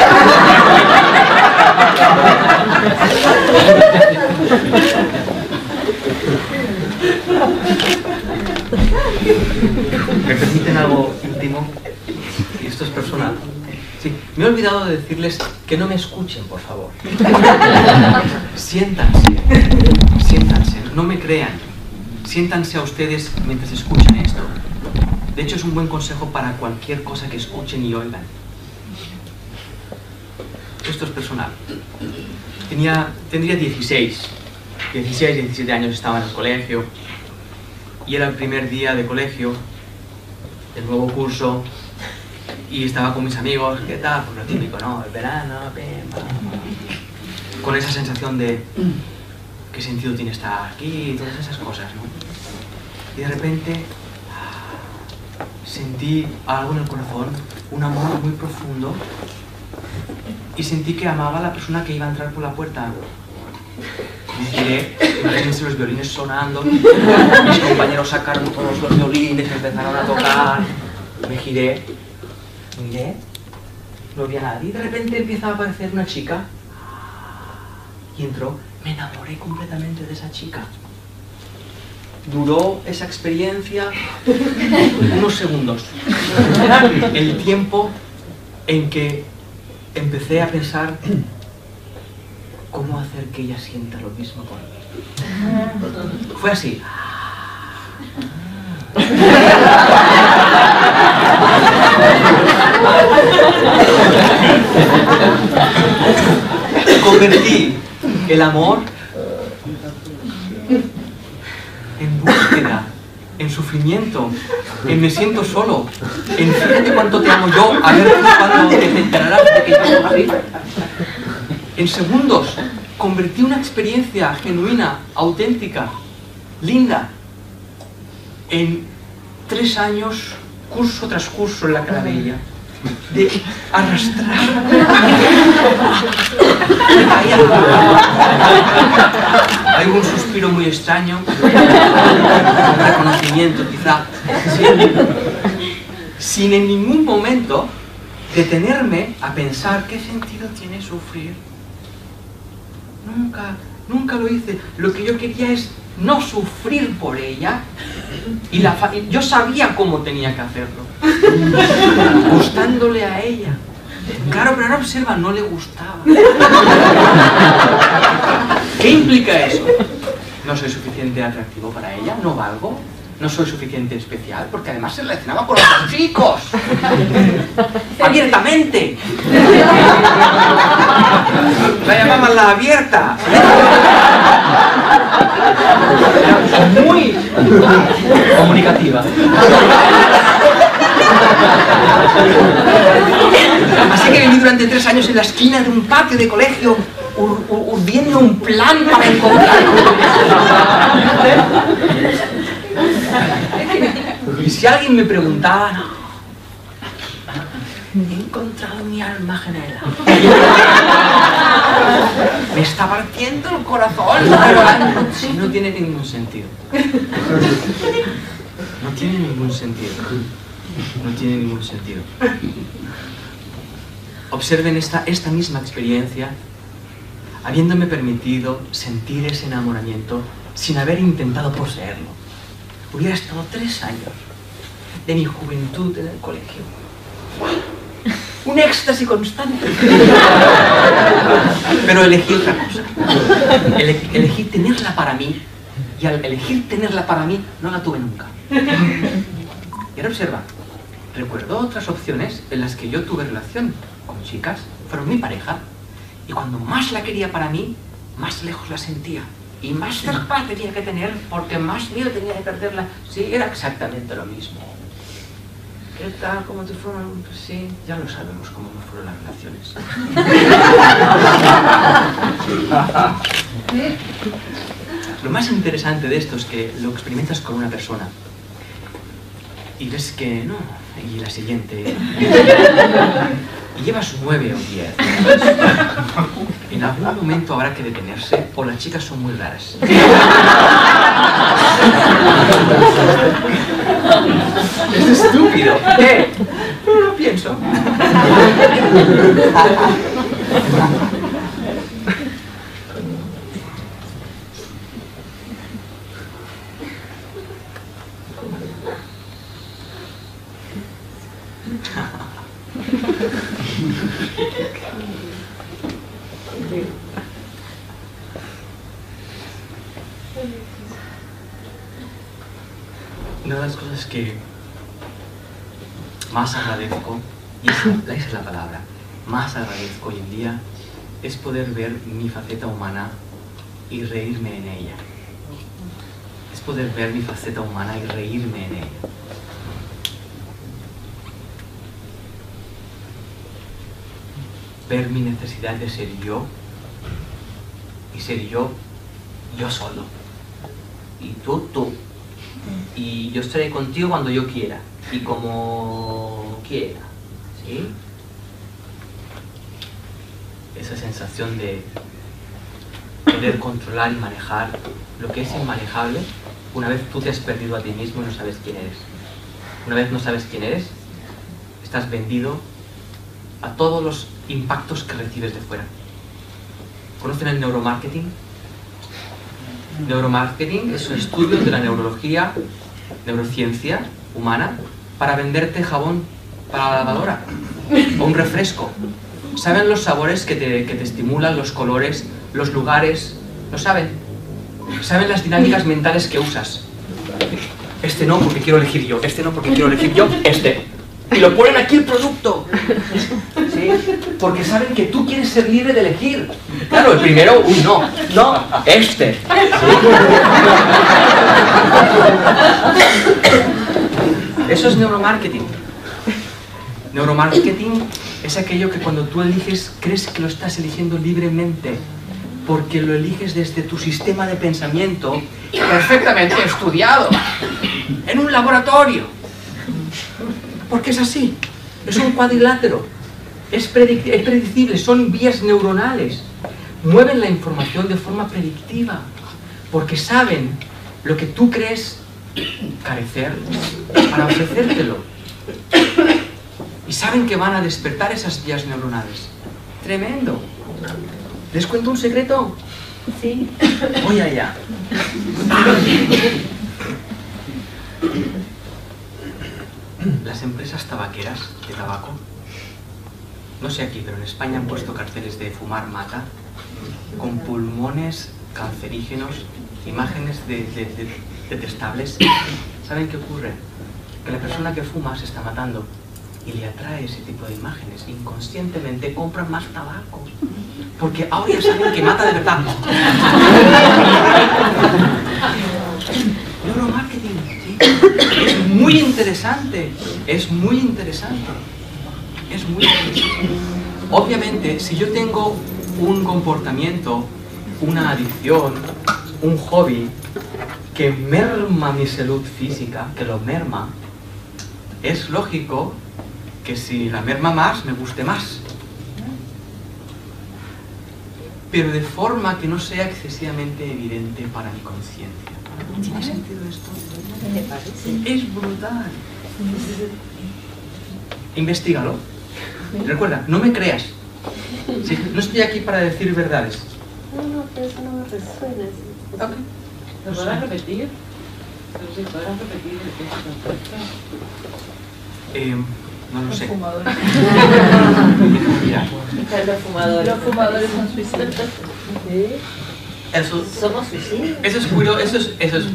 ¿Me permiten algo íntimo? Y esto es personal. Sí, me he olvidado de decirles que no me escuchen, por favor. Siéntanse, no me crean. Siéntanse a ustedes mientras escuchan esto. De hecho, es un buen consejo para cualquier cosa que escuchen y oigan. Esto es personal. Tendría 16, 17 años, estaba en el colegio. Y era el primer día de colegio, del nuevo curso, y estaba con mis amigos, ¿qué tal? Pues lo típico, ¿no? El verano, con esa sensación de qué sentido tiene estar aquí, todas esas cosas, ¿no? Y de repente sentí algo en el corazón, un amor muy profundo, y sentí que amaba a la persona que iba a entrar por la puerta. Me giré, imagínense los violines sonando, mis compañeros sacaron todos los violines, empezaron a tocar, me giré, miré, no vi a nadie, y de repente empieza a aparecer una chica, y entró, me enamoré completamente de esa chica. Duró esa experiencia unos segundos, el tiempo en que empecé a pensar cómo hacer que ella sienta lo mismo por mí. Fue así. Convertí el amor en búsqueda, en sufrimiento, en me siento solo, en fíjate cuánto te amo yo, a ver cuándo te enterarás de que yo así. En segundos, convertí una experiencia genuina, auténtica, Linda, en 3 años, curso tras curso en la Carabella, de arrastrar. Hay un suspiro muy extraño, un reconocimiento quizá, sin en ningún momento detenerme a pensar qué sentido tiene sufrir. Nunca lo hice. Lo que yo quería es no sufrir por ella, y yo sabía cómo tenía que hacerlo, gustándole a ella. Claro, pero ahora observa, no le gustaba. ¿Qué implica eso? No soy suficiente atractivo para ella, no valgo, no soy suficiente especial, porque además se relacionaba con otros chicos, abiertamente. La llamaban la abierta. Era muy comunicativa. Así que viví durante 3 años en la esquina de un patio de colegio, urdiendo un plan para encontrarlo. Y si alguien me preguntaba, no, he encontrado mi alma gemela. Me está partiendo el corazón. No tiene ningún sentido. No tiene ningún sentido. No tiene ningún sentido. Observen esta misma experiencia, habiéndome permitido sentir ese enamoramiento sin haber intentado poseerlo. Hubiera estado 3 años de mi juventud en el colegio. Un éxtasis constante. Pero elegí otra cosa. Elegí tenerla para mí, y al elegir tenerla para mí, no la tuve nunca. Y ahora observa, recuerdo otras opciones en las que yo tuve relación con chicas, fueron mi pareja, y cuando más la quería para mí, más lejos la sentía. Y más cerca tenía que tener, porque más miedo tenía de perderla. Sí, era exactamente lo mismo. ¿Qué tal? ¿Cómo te fueron? Pues sí, ya lo sabemos cómo me fueron las relaciones. Lo más interesante de esto es que lo experimentas con una persona y ves que no, y la siguiente, y llevas 9 o 10. En algún momento habrá que detenerse, o las chicas son muy raras. Es estúpido. ¿Qué? Pero lo pienso. Una de las cosas que más agradezco, y esa es la palabra, más agradezco hoy en día, es poder ver mi faceta humana y reírme en ella. Es poder ver mi faceta humana y reírme en ella. Ver mi necesidad de ser yo, y ser yo solo. Y tú. Y yo estaré contigo cuando yo quiera, y como quiera, ¿sí? Esa sensación de poder controlar y manejar lo que es inmanejable, una vez tú te has perdido a ti mismo y no sabes quién eres. Una vez no sabes quién eres, estás vendido a todos los impactos que recibes de fuera. ¿Conocen el neuromarketing? Neuromarketing es un estudio de la neurología, neurociencia humana, para venderte jabón para la lavadora o un refresco. ¿Saben los sabores que te estimulan, los colores, los lugares? ¿Lo saben? ¿Saben las dinámicas mentales que usas? Este no porque quiero elegir yo, este no porque quiero elegir yo, este. Y lo ponen aquí el producto, ¿sí? Porque saben que tú quieres ser libre de elegir. Claro, el primero, no, este. ¿Sí? Eso es neuromarketing. Neuromarketing es aquello que cuando tú eliges, crees que lo estás eligiendo libremente. porque lo eliges desde tu sistema de pensamiento perfectamente estudiado, en un laboratorio. Porque es así, es un cuadrilátero, es predecible, son vías neuronales, mueven la información de forma predictiva, porque saben lo que tú crees carecer para ofrecértelo. Y saben que van a despertar esas vías neuronales. ¡Tremendo! ¿Les cuento un secreto? Sí. Voy allá. Las empresas tabaqueras de tabaco, no sé aquí, pero en España han puesto carteles de fumar mata, con pulmones cancerígenos, imágenes detestables. ¿Saben qué ocurre? Que la persona que fuma se está matando y le atrae ese tipo de imágenes. Inconscientemente compran más tabaco, porque ahora ya saben que mata de verdad. Neuromarketing, ¿sí? Es muy interesante, es muy interesante, es muy interesante. Obviamente, si yo tengo un comportamiento, una adicción, un hobby que merma mi salud física, que lo merma, es lógico que si la merma más, me guste más. Pero de forma que no sea excesivamente evidente para mi conciencia. ¿Tiene sentido esto? Es brutal. Investígalo. Recuerda, no me creas. Sí, no estoy aquí para decir verdades. No, pero eso no me resuena. Okay. ¿Lo podrás repetir? Pero sí, podrás repetir ese concepto. No lo sé. Los fumadores. Mira, Los fumadores. Los fumadores son suicidas. ¿Sí? eso, ¿Somos suicidios? eso es curioso, eso es. Sí.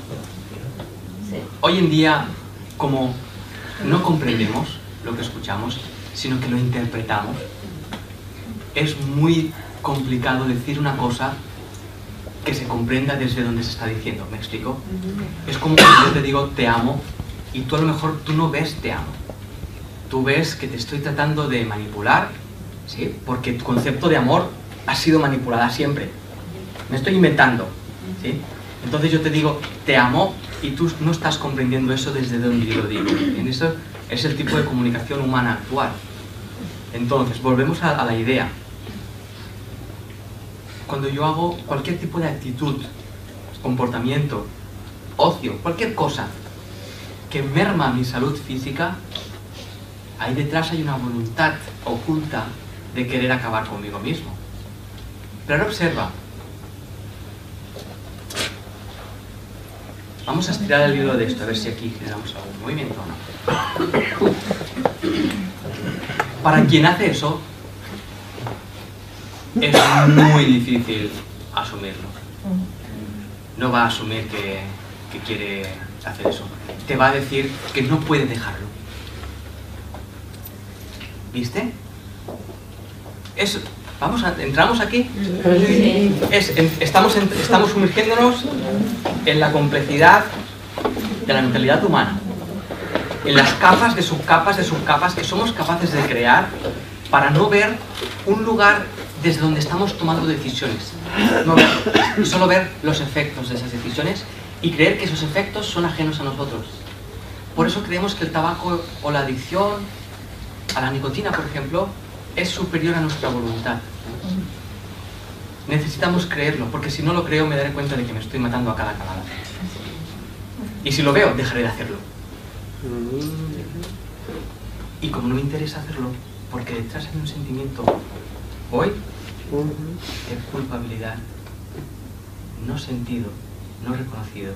Hoy en día, como no comprendemos lo que escuchamos, sino que lo interpretamos, es muy complicado decir una cosa que se comprenda desde donde se está diciendo. ¿Me explico? Es como cuando yo te digo te amo y tú a lo mejor tú no ves te amo. Tú ves que te estoy tratando de manipular, ¿sí? Porque tu concepto de amor ha sido manipulada siempre. Me estoy inventando, ¿sí? Entonces yo te digo te amo y tú no estás comprendiendo eso desde donde yo lo digo. En eso es el tipo de comunicación humana actual. Entonces, volvemos a la idea. Cuando yo hago cualquier tipo de actitud, comportamiento, ocio, cualquier cosa que merma mi salud física, ahí detrás hay una voluntad oculta de querer acabar conmigo mismo. Pero ahora observa. Vamos a estirar el hilo de esto, a ver si aquí generamos algún movimiento o no. Para quien hace eso, es muy difícil asumirlo. No va a asumir que quiere hacer eso. Te va a decir que no puede dejarlo. ¿Viste? ¿Entramos aquí? Sí. Estamos sumergiéndonos en la complejidad de la mentalidad humana. En las capas de subcapas que somos capaces de crear para no ver un lugar desde donde estamos tomando decisiones. No ver, solo ver los efectos de esas decisiones y creer que esos efectos son ajenos a nosotros. Por eso creemos que el tabaco o la adicción a la nicotina, por ejemplo, es superior a nuestra voluntad. Necesitamos creerlo, porque si no lo creo me daré cuenta de que me estoy matando a cada calada. Y si lo veo, dejaré de hacerlo. Y como no me interesa hacerlo, porque detrás hay un sentimiento hoy de culpabilidad, no sentido, no reconocido,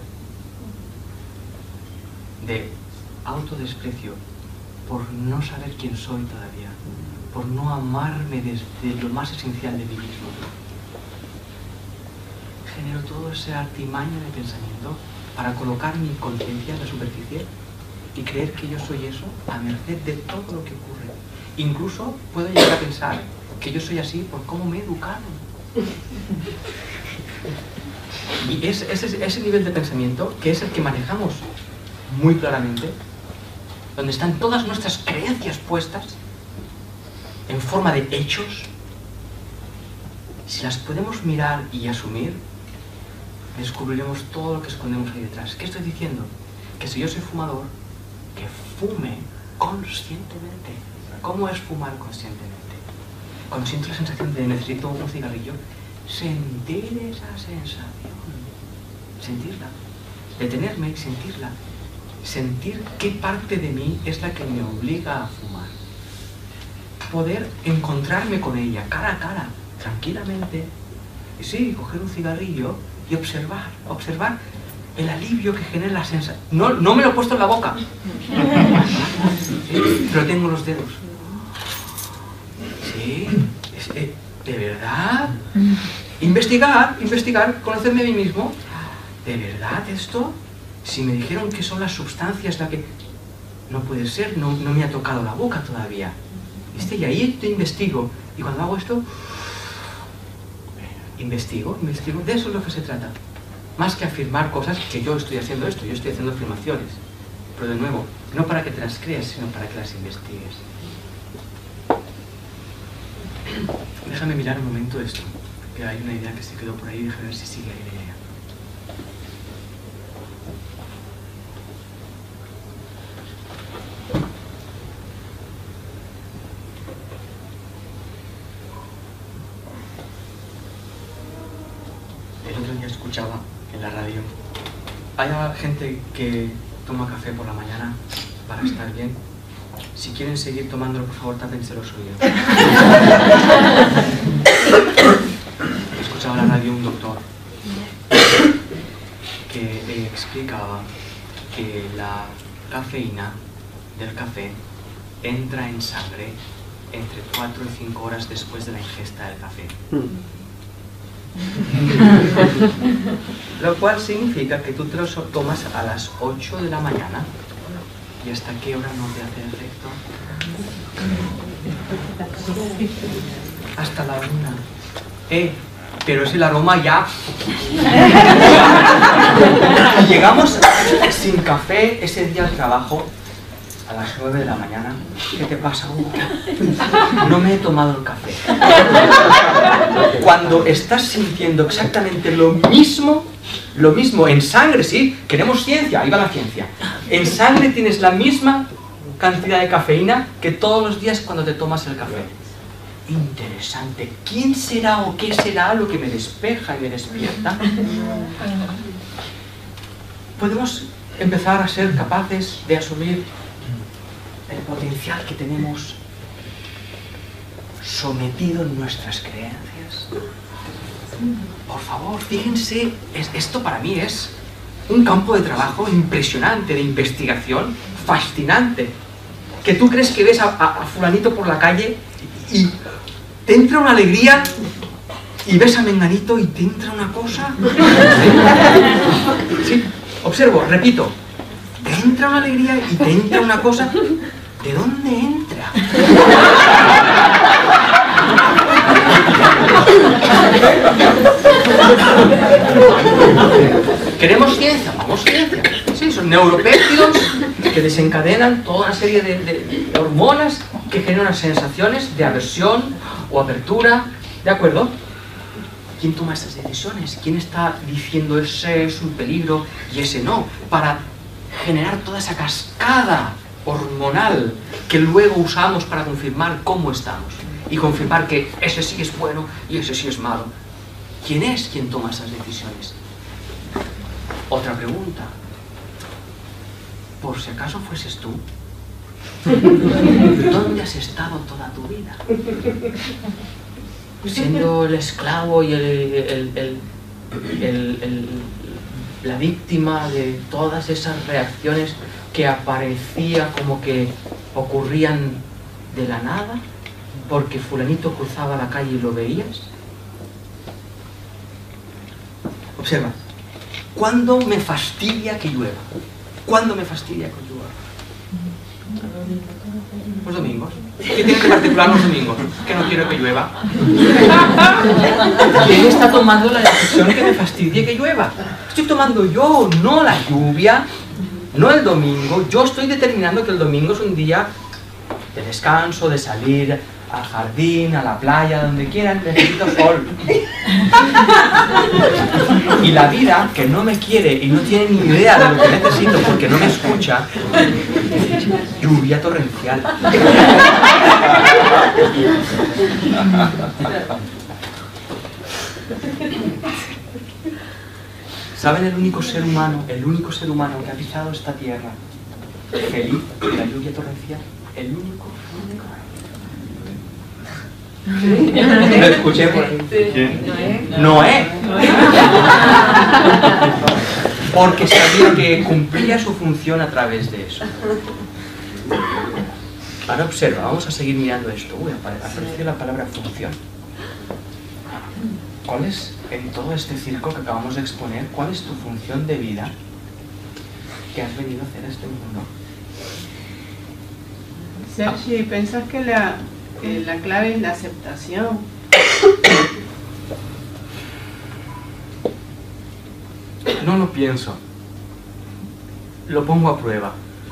de autodesprecio por no saber quién soy todavía, por no amarme desde lo más esencial de mí mismo. Genero todo ese artimaño de pensamiento para colocar mi conciencia en la superficie y creer que yo soy eso a merced de todo lo que ocurre. Incluso puedo llegar a pensar que yo soy así por cómo me he educado. Y ese nivel de pensamiento, que es el que manejamos muy claramente, donde están todas nuestras creencias puestas en forma de hechos, Si las podemos mirar y asumir, descubriremos todo lo que escondemos ahí detrás. ¿Qué estoy diciendo? Que si yo soy fumador, que fume conscientemente. ¿Cómo es fumar conscientemente? Cuando siento la sensación de necesito un cigarrillo, sentir esa sensación, sentirla, detenerme y sentirla, sentir qué parte de mí es la que me obliga a fumar, poder encontrarme con ella cara a cara, tranquilamente, y sí, coger un cigarrillo y observar el alivio que genera la sensación. No me lo he puesto en la boca, sí, pero tengo los dedos. Sí, ¿de verdad? Investigar, conocerme a mí mismo. ¿De verdad esto? Si me dijeron que son las sustancias la que... No puede ser, no me ha tocado la boca todavía. ¿Viste? Y ahí te investigo. Y cuando hago esto... Investigo. De eso es lo que se trata. Más que afirmar cosas que yo estoy haciendo esto, yo estoy haciendo afirmaciones. Pero de nuevo, no para que te las creas, sino para que las investigues. Déjame mirar un momento esto, que hay una idea que se quedó por ahí, déjame ver si sigue ahí la idea. El otro día escuchaba en la radio, hay gente que toma café por la mañana para estar bien. Si quieren seguir tomándolo, por favor, tápense los oídos. Escuchaba en la radio un doctor que explicaba que la cafeína del café entra en sangre entre 4 y 5 horas después de la ingesta del café. Lo cual significa que tú te lo tomas a las 8 de la mañana. ¿Y hasta qué hora no te hace efecto? Hasta la 1. Pero es el aroma ya. Y llegamos sin café ese día al trabajo a las 9 de la mañana. ¿Qué te pasa, Hugo? No me he tomado el café. Cuando estás sintiendo exactamente lo mismo en sangre, sí, queremos ciencia, ahí va la ciencia. En sangre tienes la misma cantidad de cafeína que todos los días cuando te tomas el café. Interesante. ¿Quién será o qué será lo que me despeja y me despierta? Podemos empezar a ser capaces de asumir el potencial que tenemos sometido en nuestras creencias. Por favor, fíjense, esto para mí es un campo de trabajo impresionante, de investigación, fascinante. Que tú crees que ves a fulanito por la calle y te entra una alegría y ves a menganito y te entra una cosa. Sí, observo, repito, te entra una alegría y te entra una cosa. ¿De dónde entra? ¿Queremos ciencia? Vamos ciencia. Sí, son neuropéptidos que desencadenan toda una serie de hormonas que generan sensaciones de aversión o apertura. ¿De acuerdo? ¿Quién toma esas decisiones? ¿Quién está diciendo ese es un peligro y ese no? Para generar toda esa cascada hormonal que luego usamos para confirmar cómo estamos y confirmar que ese sí es bueno y ese sí es malo. ¿Quién es quien toma esas decisiones? Otra pregunta. Por si acaso fueses tú, ¿dónde has estado toda tu vida? Siendo el esclavo y la víctima de todas esas reacciones que aparecía como que ocurrían de la nada, porque fulanito cruzaba la calle y lo veías. Observa, ¿cuándo me fastidia que llueva? ¿Cuándo me fastidia que llueva? Los domingos. ¿Qué tiene de particular los domingos? Que no quiero que llueva. ¿Quién está tomando la decisión que me fastidie que llueva? Estoy tomando yo, no la lluvia, no el domingo. Yo estoy determinando que el domingo es un día de descanso, de salir al jardín, a la playa, donde quieran, necesito sol. Y la vida, que no me quiere y no tiene ni idea de lo que necesito porque no me escucha, lluvia torrencial. ¿Saben el único ser humano que ha pisado esta tierra feliz de la lluvia torrencial? El único. Lo escuché por ahí. ¿Quién? Noé. Porque sabía que cumplía su función a través de eso. Ahora observa, vamos a seguir mirando esto. Uy, aparece la palabra función. ¿Cuál es, en todo este circo que acabamos de exponer, cuál es tu función de vida que has venido a hacer a este mundo? Sergi, ¿pensás que la clave es la aceptación? No lo pienso. Lo pongo a prueba.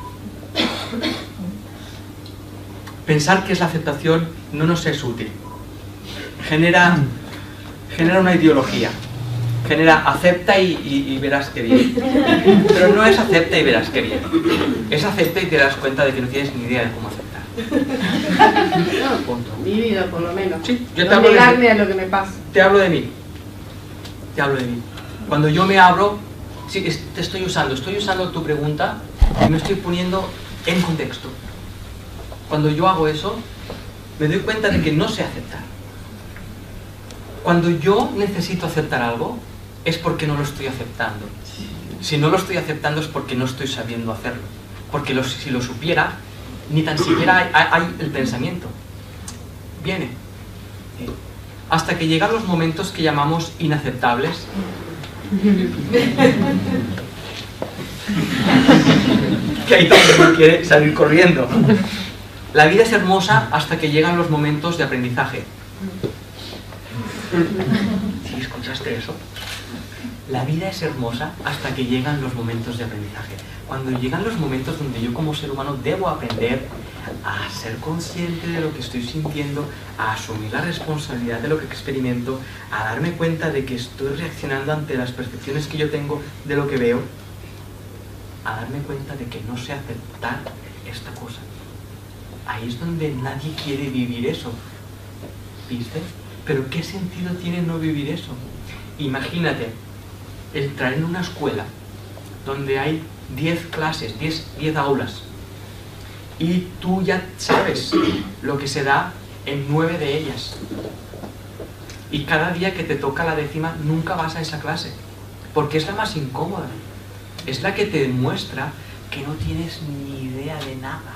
Pensar que es la aceptación no nos es útil. Genera una ideología. Genera acepta y verás que bien. Pero no es acepta y verás que bien. Es acepta y te das cuenta de que no tienes ni idea de cómo aceptar. No, punto. Mi vida, por lo menos. Sí, yo te No hablo de negarme mí. a lo que me pasa. Te hablo de mí. Te hablo de mí. Cuando yo me abro, sí, te estoy usando tu pregunta y me estoy poniendo en contexto. Cuando yo hago eso, me doy cuenta de que no sé aceptar. Cuando yo necesito aceptar algo, es porque no lo estoy aceptando. Si no lo estoy aceptando es porque no estoy sabiendo hacerlo. Porque si lo supiera, ni tan siquiera hay el pensamiento. Viene. Hasta que llegan los momentos que llamamos inaceptables. Que ahí todo el mundo quiere salir corriendo. La vida es hermosa hasta que llegan los momentos de aprendizaje. ¿Sí escuchaste eso? La vida es hermosa hasta que llegan los momentos de aprendizaje. Cuando llegan los momentos donde yo como ser humano debo aprender a ser consciente de lo que estoy sintiendo, a asumir la responsabilidad de lo que experimento, a darme cuenta de que estoy reaccionando ante las percepciones que yo tengo de lo que veo, a darme cuenta de que no sé aceptar esta cosa. Ahí es donde nadie quiere vivir eso. ¿Viste? Pero ¿qué sentido tiene no vivir eso? Imagínate entrar en una escuela donde hay 10 clases, 10 aulas, y tú ya sabes lo que se da en 9 de ellas. Y cada día que te toca la 10ª nunca vas a esa clase, porque es la más incómoda. Es la que te demuestra que no tienes ni idea de nada.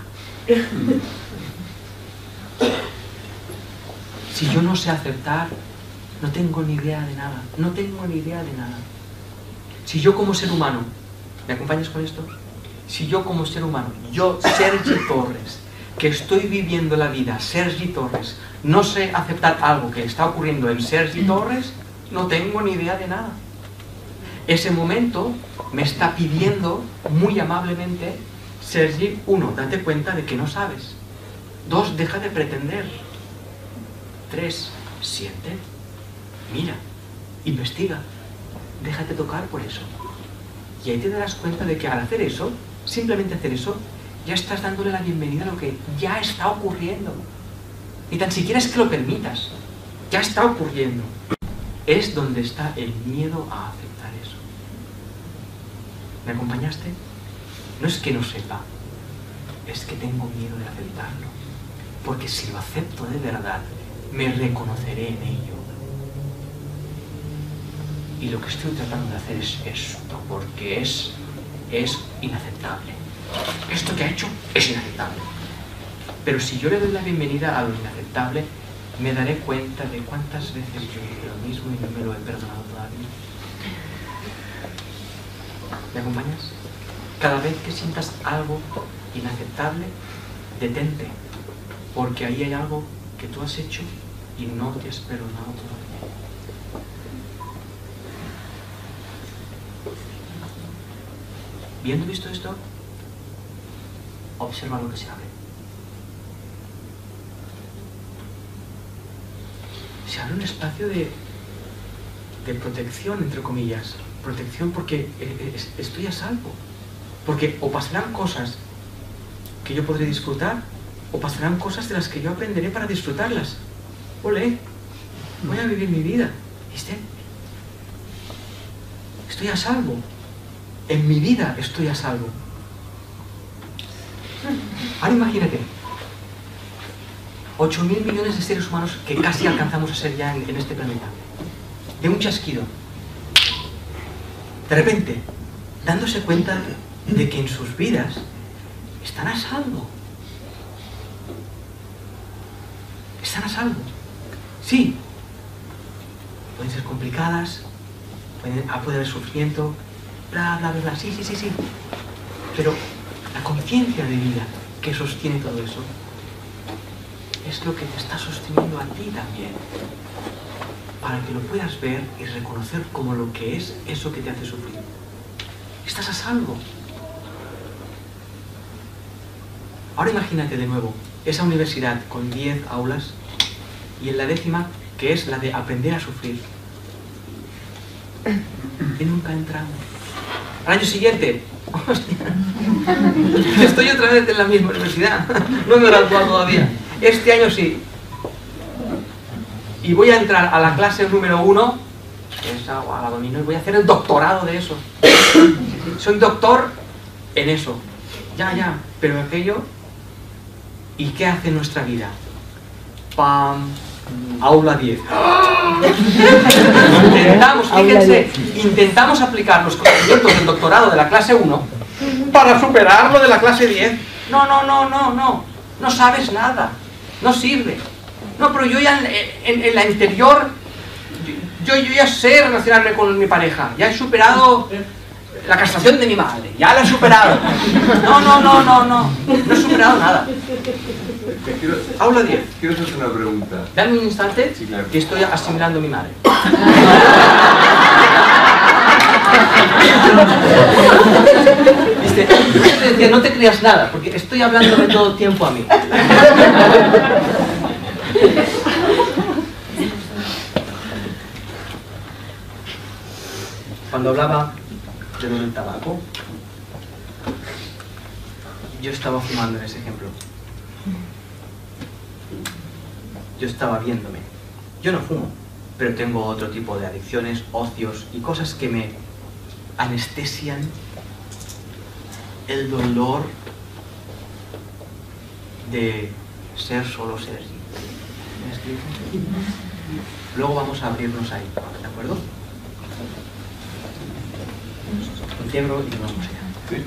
Si yo no sé aceptar, no tengo ni idea de nada. No tengo ni idea de nada. Si yo como ser humano, ¿me acompañas con esto? Si yo como ser humano, yo, Sergi Torres, que estoy viviendo la vida, Sergi Torres, no sé aceptar algo que está ocurriendo en Sergi Torres, no tengo ni idea de nada. Ese momento me está pidiendo muy amablemente, Sergi, 1, date cuenta de que no sabes. 2, deja de pretender. 3, siente, mira, investiga, déjate tocar por eso. Y ahí te darás cuenta de que al hacer eso, simplemente hacer eso, ya estás dándole la bienvenida a lo que ya está ocurriendo. Ni tan siquiera es que lo permitas, ya está ocurriendo. Es donde está el miedo a aceptar eso. ¿Me acompañaste? No es que no sepa, es que tengo miedo de aceptarlo. Porque si lo acepto de verdad, me reconoceré en ello. Y lo que estoy tratando de hacer es esto, porque es inaceptable. Esto que ha hecho es inaceptable. Pero si yo le doy la bienvenida a lo inaceptable, me daré cuenta de cuántas veces yo hice lo mismo y no me lo he perdonado todavía. ¿Me acompañas? Cada vez que sientas algo inaceptable, detente, porque ahí hay algo que tú has hecho y no te has perdonado todavía. Viendo visto esto, observa lo que se abre. dan un espacio de protección, entre comillas. Protección porque estoy a salvo. Porque o pasarán cosas que yo podré disfrutar, o pasarán cosas de las que yo aprenderé para disfrutarlas. Olé, voy a vivir mi vida. ¿Viste? Estoy a salvo. En mi vida estoy a salvo. Ahora imagínate, 8.000 millones de seres humanos que casi alcanzamos a ser ya en este planeta. De un chasquido. De repente, dándose cuenta de que en sus vidas están a salvo. Están a salvo. Sí. Pueden ser complicadas, puede haber sufrimiento, bla, bla, bla, bla. Sí, sí, sí, sí. Pero la conciencia de vida que sostiene todo eso es lo que te está sosteniendo a ti también. Para que lo puedas ver y reconocer como lo que es eso que te hace sufrir. Estás a salvo. Ahora imagínate de nuevo esa universidad con 10 aulas y en la 10ª, que es la de aprender a sufrir. Y nunca entramos. Al año siguiente, hostia, estoy otra vez en la misma universidad. No me he graduado todavía. Este año sí. Y voy a entrar a la clase número 1, esa a la domino, y voy a hacer el doctorado de eso. Soy doctor en eso. Ya, pero aquello... ¿Y qué hace nuestra vida? ¡Pam! Aula 10. Intentamos, fíjense, intentamos aplicar los conocimientos del doctorado de la clase 1 para superar lo de la clase 10. No sabes nada. No sirve. No, pero yo ya en la interior, yo ya sé relacionarme con mi pareja. Ya he superado la castración de mi madre. Ya la he superado. No he superado nada. Aula 10. Quiero hacerte una pregunta. Dame un instante, Sí, claro. que estoy asimilando a mi madre. ¿Viste? Yo te decía, no te creas nada, porque estoy hablándome todo el tiempo a mí. Cuando hablaba de lo del tabaco, yo estaba fumando en ese ejemplo. Yo estaba viéndome. Yo no fumo, pero tengo otro tipo de adicciones, ocios y cosas que me anestesian el dolor de ser solo seres. ¿Me explico? Luego vamos a abrirnos ahí, ¿de acuerdo? Integro y nos vamos allá. Sí.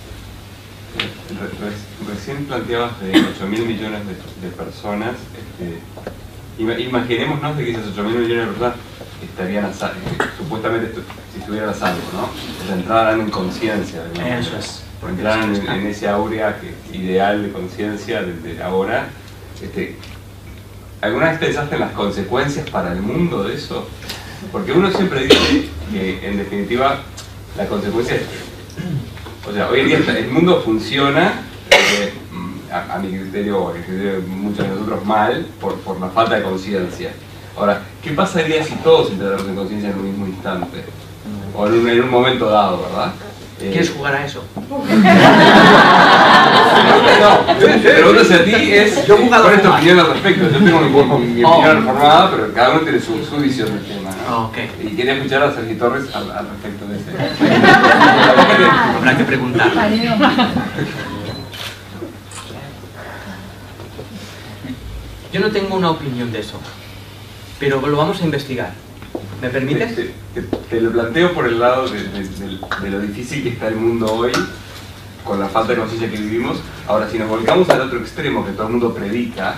Recién planteabas de 8.000 millones de personas. Imaginémonos de que esas 8.000 millones de personas estarían a salvo, supuestamente si estuvieran a salvo, ¿no? O sea, entraran en conciencia. Eso es. Entraran en ese áurea ideal de conciencia desde ahora. ¿Alguna vez pensaste en las consecuencias para el mundo de eso? Porque uno siempre dice que, en definitiva, la consecuencia es... O sea, hoy en día el mundo funciona, a mi criterio, o a criterio de muchos de nosotros, mal, por la falta de conciencia. Ahora, ¿qué pasaría si todos entráramos en conciencia en un mismo instante? O en un momento dado, ¿verdad? ¿Quieres jugar a eso? No, mi pregunta hacia ti es, yo he jugado ¿cuál es tu a opinión al respecto? Yo tengo mi opinión formada, pero cada uno tiene su visión del tema, ¿no? Ok. Y quería escuchar a Sergio Torres al respecto de ese. Habrá que preguntar. Yo no tengo una opinión de eso, pero lo vamos a investigar. ¿Me permites? Te lo planteo por el lado de lo difícil que está el mundo hoy, con la falta de conciencia que vivimos. Ahora, si nos volcamos al otro extremo, que todo el mundo predica,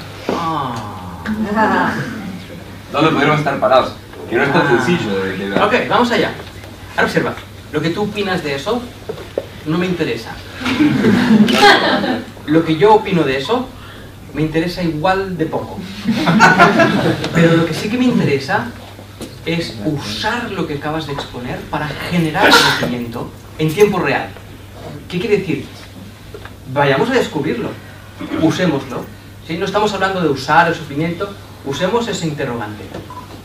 ¿dónde podríamos estar parados? Que no es tan sencillo de ver. Ok, vamos allá. Ahora observa, lo que tú opinas de eso no me interesa. Lo que yo opino de eso me interesa igual de poco. Pero lo que sí que me interesa es usar lo que acabas de exponer para generar conocimiento en tiempo real. ¿Qué quiere decir? Vayamos a descubrirlo, usémoslo. ¿Sí? No estamos hablando de usar el sufrimiento, usemos ese interrogante.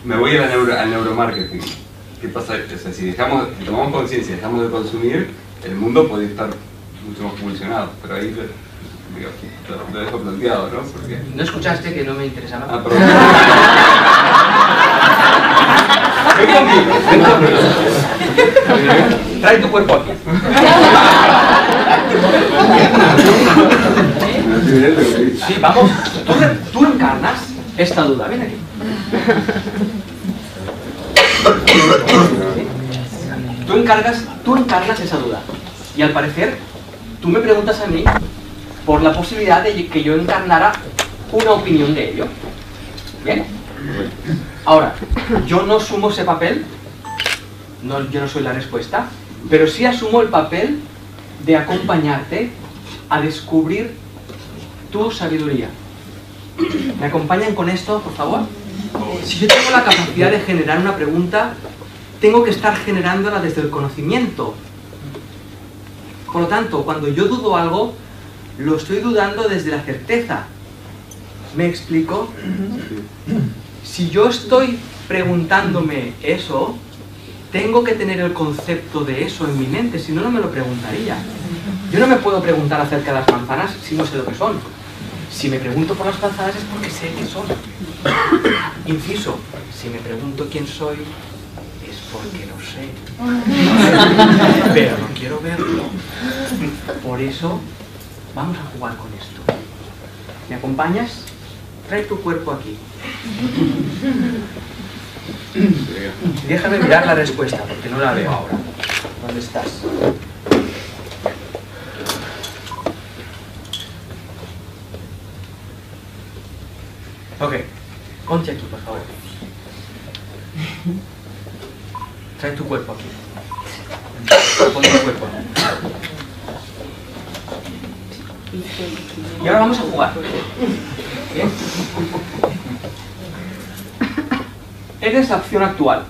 me voy al neuromarketing. ¿Qué pasa? O sea, si tomamos conciencia, dejamos de consumir, el mundo puede estar mucho más pulsionado, pero ahí lo dejo planteado, ¿no? Porque... ¿No escuchaste que no me interesaba? Ah, perdón. Ven conmigo, ven conmigo. Trae tu cuerpo aquí. Sí, vamos. Tú encarnas esta duda. Ven aquí. Tú encarnas esa duda. Y al parecer, tú me preguntas a mí por la posibilidad de que yo encarnara una opinión de ello. ¿Bien? Ahora, yo no asumo ese papel, yo no soy la respuesta, pero sí asumo el papel de acompañarte a descubrir tu sabiduría. ¿Me acompañan con esto, por favor? Si yo tengo la capacidad de generar una pregunta, tengo que estar generándola desde el conocimiento. Por lo tanto, cuando yo dudo algo, lo estoy dudando desde la certeza. ¿Me explico? Si yo estoy preguntándome eso, tengo que tener el concepto de eso en mi mente, si no, no me lo preguntaría. Yo no me puedo preguntar acerca de las manzanas si no sé lo que son. Si me pregunto por las manzanas es porque sé qué son. Inciso, si me pregunto quién soy, es porque lo sé. Pero no quiero verlo. Por eso, vamos a jugar con esto. ¿Me acompañas? Trae tu cuerpo aquí. Déjame mirar la respuesta, porque no la veo ahora. ¿Dónde estás? Ok, ponte aquí, por favor. Trae tu cuerpo aquí. Pon tu cuerpo aquí. Y ahora vamos a jugar. ¿Bien? Eres la opción actual.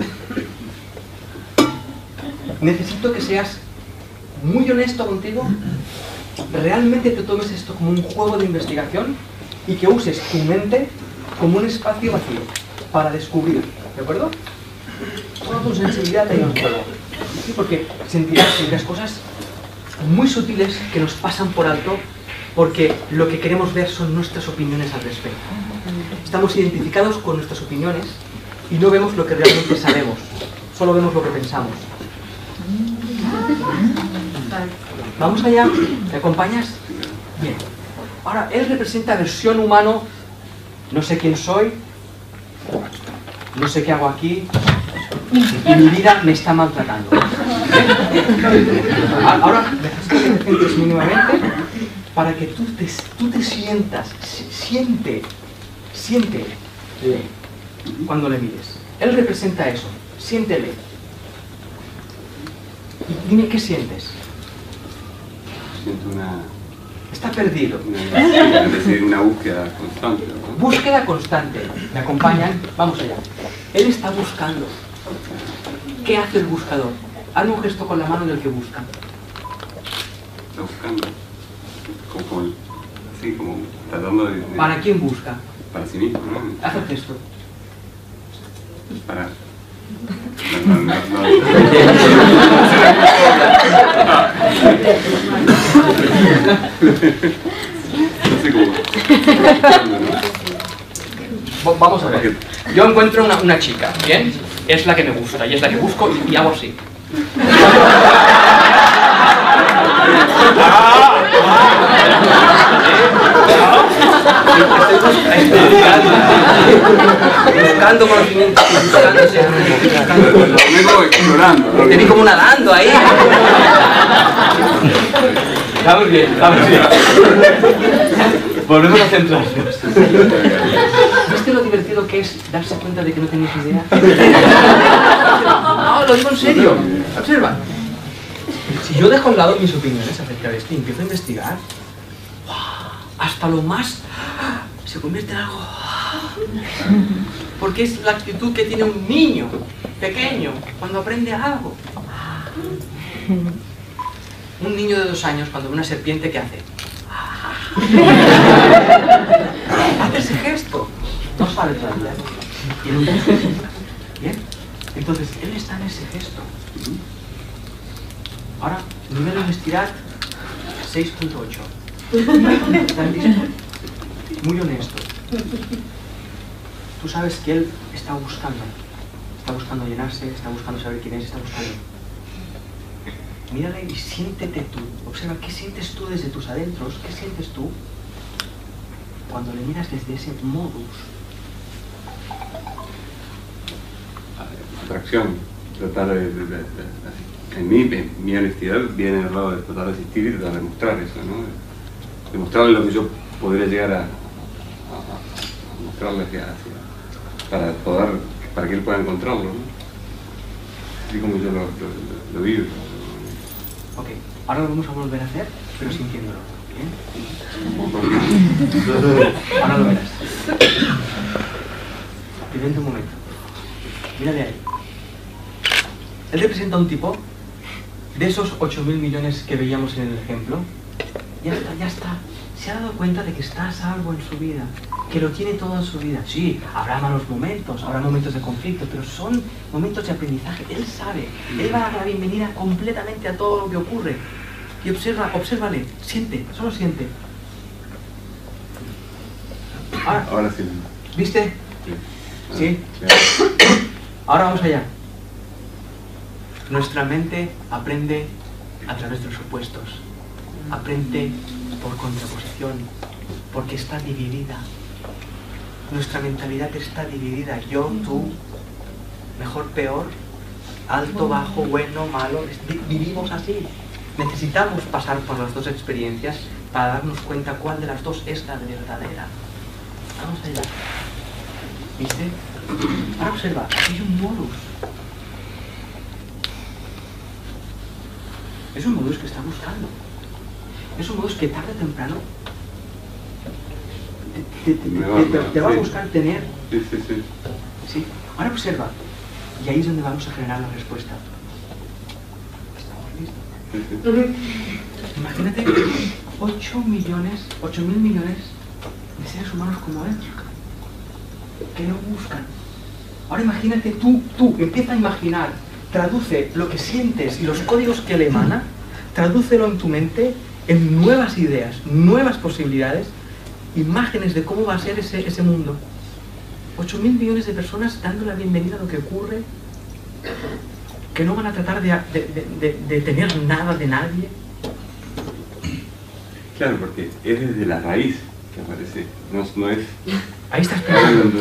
Necesito que seas muy honesto contigo, realmente te tomes esto como un juego de investigación y que uses tu mente como un espacio vacío para descubrir, ¿de acuerdo? Toda tu sensibilidad te ha ido en juego. ¿Sí? Porque sentirás cosas muy sutiles que nos pasan por alto porque lo que queremos ver son nuestras opiniones al respecto. Estamos identificados con nuestras opiniones y no vemos lo que realmente sabemos, solo vemos lo que pensamos. ¿Vamos allá? ¿Me acompañas? Bien. Ahora, él representa versión humano, no sé quién soy, no sé qué hago aquí, y mi vida me está maltratando. Ahora, necesito que te centres mínimamente para que tú te sientas, siéntele cuando le mires. Él representa eso, siéntele. Y dime qué sientes. Siento Está perdido. una búsqueda constante, ¿no? Búsqueda constante. ¿Me acompañan? Vamos allá. Él está buscando. ¿Qué hace el buscador? Hazme un gesto con la mano del que busca. Está buscando. Así como tratando de... ¿Para quién busca? Para sí mismo, ¿no? Haz el gesto. Para... Vamos a ver. Yo encuentro una chica, ¿bien? Es la que me gusta y es la que busco y hago así. Buscando conocimiento, explorando. Te vi como nadando ahí. Vamos bien, vamos bien. Volvemos a centrarnos. ¿Viste lo divertido que es darse cuenta de que no tenéis idea? No, lo digo en serio. Observa. Si yo dejo a un lado mis opiniones acerca de esto y empiezo a investigar, hasta lo más se convierte en algo. Porque es la actitud que tiene un niño pequeño cuando aprende algo. Un niño de 2 años cuando ve una serpiente, ¿qué hace? Hace ese gesto. No sabe todavía. Y el último. Bien. Entonces, él está en ese gesto. Ahora, nivel de honestidad 6.8. ¿Están listos? Muy honesto. Tú sabes que él está buscando llenarse, está buscando saber quién es, está buscando. Mírale y siéntete tú. Observa qué sientes tú desde tus adentros, qué sientes tú cuando le miras desde ese modus. Atracción. Tratar en mi honestidad viene al lado de tratar de asistir y tratar de mostrar eso, ¿no? Demostrarle lo que yo podría llegar a mostrarle para que él pueda encontrarlo, ¿no? Así como yo lo vivo. Ok, ahora lo vamos a volver a hacer, pero sintiéndolo. ¿Bien? Ahora lo verás. Detente un momento. Mírale ahí. Él representa a un tipo de esos 8.000 millones que veíamos en el ejemplo. Ya está. Se ha dado cuenta de que está a salvo en su vida, que lo tiene todo en su vida. Sí, habrá malos momentos, habrá momentos de conflicto, pero son momentos de aprendizaje. Él sabe, él va a dar la bienvenida completamente a todo lo que ocurre. Y obsérvale, siente, solo siente. Ahora sí. ¿Viste? Sí. ¿Sí? Ahora vamos allá. Nuestra mente aprende a través de los opuestos. Aprende por contraposición, porque está dividida. Nuestra mentalidad está dividida. Yo, tú, mejor, peor, alto, bajo, bueno, malo. Vivimos así. Necesitamos pasar por las dos experiencias para darnos cuenta cuál de las dos es la verdadera. Vamos allá. ¿Viste? Ahora observa, aquí hay un modus. Es un modus que está buscando. Es un modus que tarde o temprano te va a buscar tener. Sí. Ahora observa. Y ahí es donde vamos a generar la respuesta. ¿Estamos listos? Imagínate 8.000 millones de seres humanos como él, que lo buscan. Ahora imagínate tú, empieza a imaginar, traduce lo que sientes y los códigos que le emana, tradúcelo en tu mente en nuevas ideas, nuevas posibilidades, imágenes de cómo va a ser ese mundo. 8.000 millones de personas dando la bienvenida a lo que ocurre, que no van a tratar de tener nada de nadie. Claro, porque es desde la raíz que aparece, no es... Ahí estás perdonando.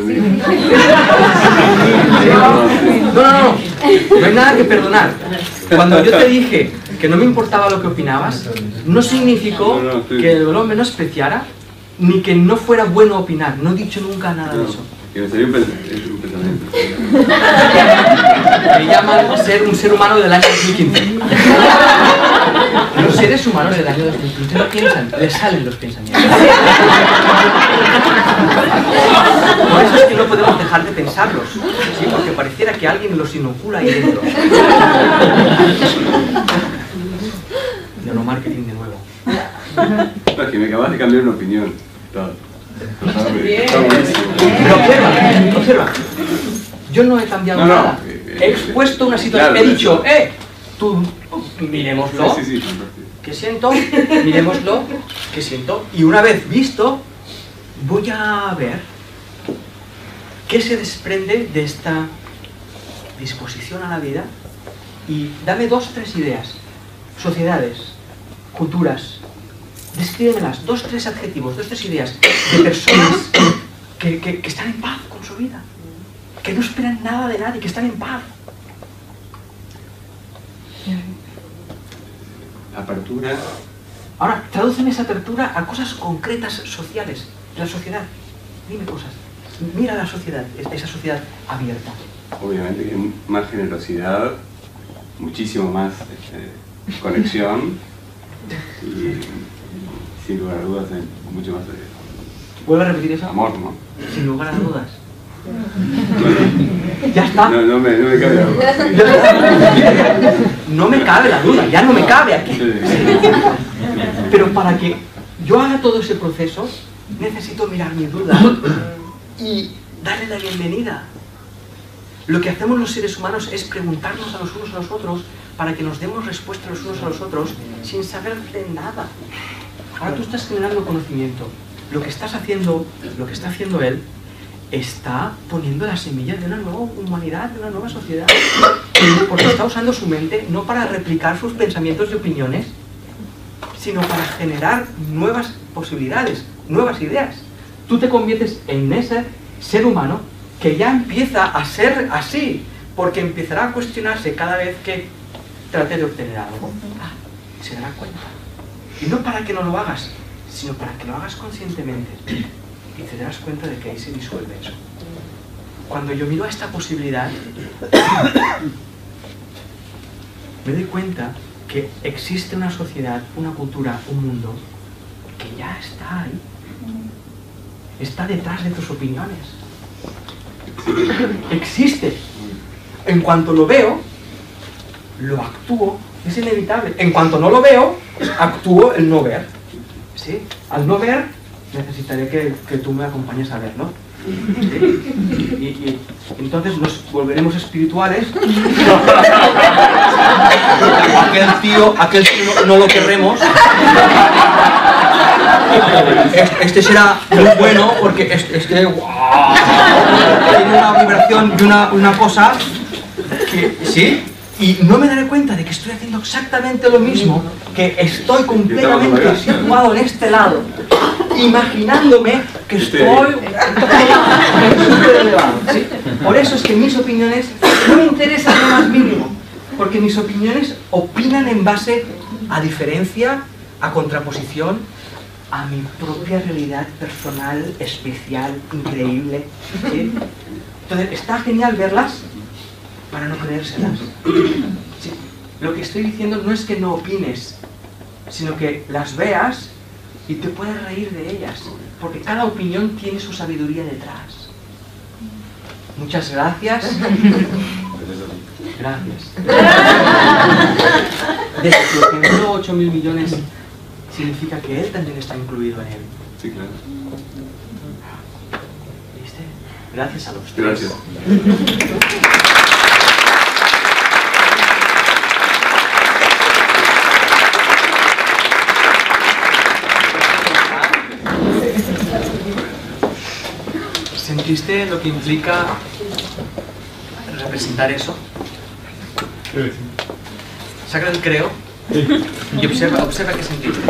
No hay nada que perdonar. Cuando yo te dije que no me importaba lo que opinabas, no significó que el hombre no despreciara, ni que no fuera bueno opinar. No he dicho nunca nada de eso. Que me salió un pensamiento. Me llaman ser un ser humano del año 2015. Los seres humanos del año 2015 no piensan, les salen los pensamientos. Por eso es que no podemos dejar de pensarlos, ¿sí? Porque pareciera que alguien los inocula ahí dentro. Neuromarketing de nuevo. No, es que me acabas de cambiar una opinión. Pero observa. Yo no he cambiado nada. He expuesto una situación, he dicho, tú, miremoslo. Sí, ¿Qué siento? Miremoslo. ¿Qué siento? Y una vez visto, voy a ver qué se desprende de esta disposición a la vida y dame 2 o 3 ideas. Sociedades, culturas. Descríbemelas, 2 o 3 adjetivos, 2 o 3 ideas de personas que están en paz con su vida, que no esperan nada de nadie, que están en paz. Apertura. Ahora, tradúceme esa apertura a cosas concretas sociales de la sociedad. Dime cosas. Mira la sociedad, esa sociedad abierta. Obviamente que hay más generosidad, muchísimo más conexión y sin lugar a dudas hay mucho más ¿Vuelve a repetir eso? amor, ¿no? Sin lugar a dudas. Ya está. No me cabe la duda. No me cabe la duda, ya no me cabe aquí. Pero para que yo haga todo ese proceso, necesito mirar mi duda y darle la bienvenida. Lo que hacemos los seres humanos es preguntarnos a los unos a los otros para que nos demos respuesta los unos a los otros sin saber de nada. Ahora tú estás generando conocimiento. Lo que estás haciendo, lo que está haciendo él, está poniendo la semilla de una nueva humanidad, de una nueva sociedad. Porque está usando su mente no para replicar sus pensamientos y opiniones, sino para generar nuevas posibilidades, nuevas ideas. Tú te conviertes en ese ser humano que ya empieza a ser así, porque empezará a cuestionarse cada vez que trate de obtener algo. Se dará cuenta. Y no para que no lo hagas, sino para que lo hagas conscientemente. Y te darás cuenta de que ahí se disuelve eso. Cuando yo miro a esta posibilidad, me doy cuenta que existe una sociedad, una cultura, un mundo que ya está ahí. Está detrás de tus opiniones. Existe. En cuanto lo veo, lo actúo. Es inevitable. En cuanto no lo veo, actúo el no ver. ¿Sí? Al no ver, necesitaré que tú me acompañes a ver, ¿no? ¿Sí? Y entonces nos volveremos espirituales. Aquel tío no lo querremos. Este será muy bueno porque este tiene una vibración y una cosa que, ¿sí? Y no me daré cuenta de que estoy haciendo exactamente lo mismo, que estoy completamente situado en este lado, imaginándome que estoy súper elevado, ¿sí? Por eso es que mis opiniones no me interesan lo más mínimo, porque mis opiniones opinan en base a diferencia, a contraposición, a mi propia realidad personal, especial, increíble, ¿sí? Entonces está genial verlas para no creérselas. Sí. Lo que estoy diciendo no es que no opines, sino que las veas y te puedes reír de ellas, porque cada opinión tiene su sabiduría detrás. Muchas gracias. Gracias. Desde que ejemplo 8.000 millones significa que él también está incluido en él. Sí, claro. ¿Viste? Gracias a los tres. Gracias. ¿Sentiste lo que implica representar eso? Saca el creo y observa qué sentiste.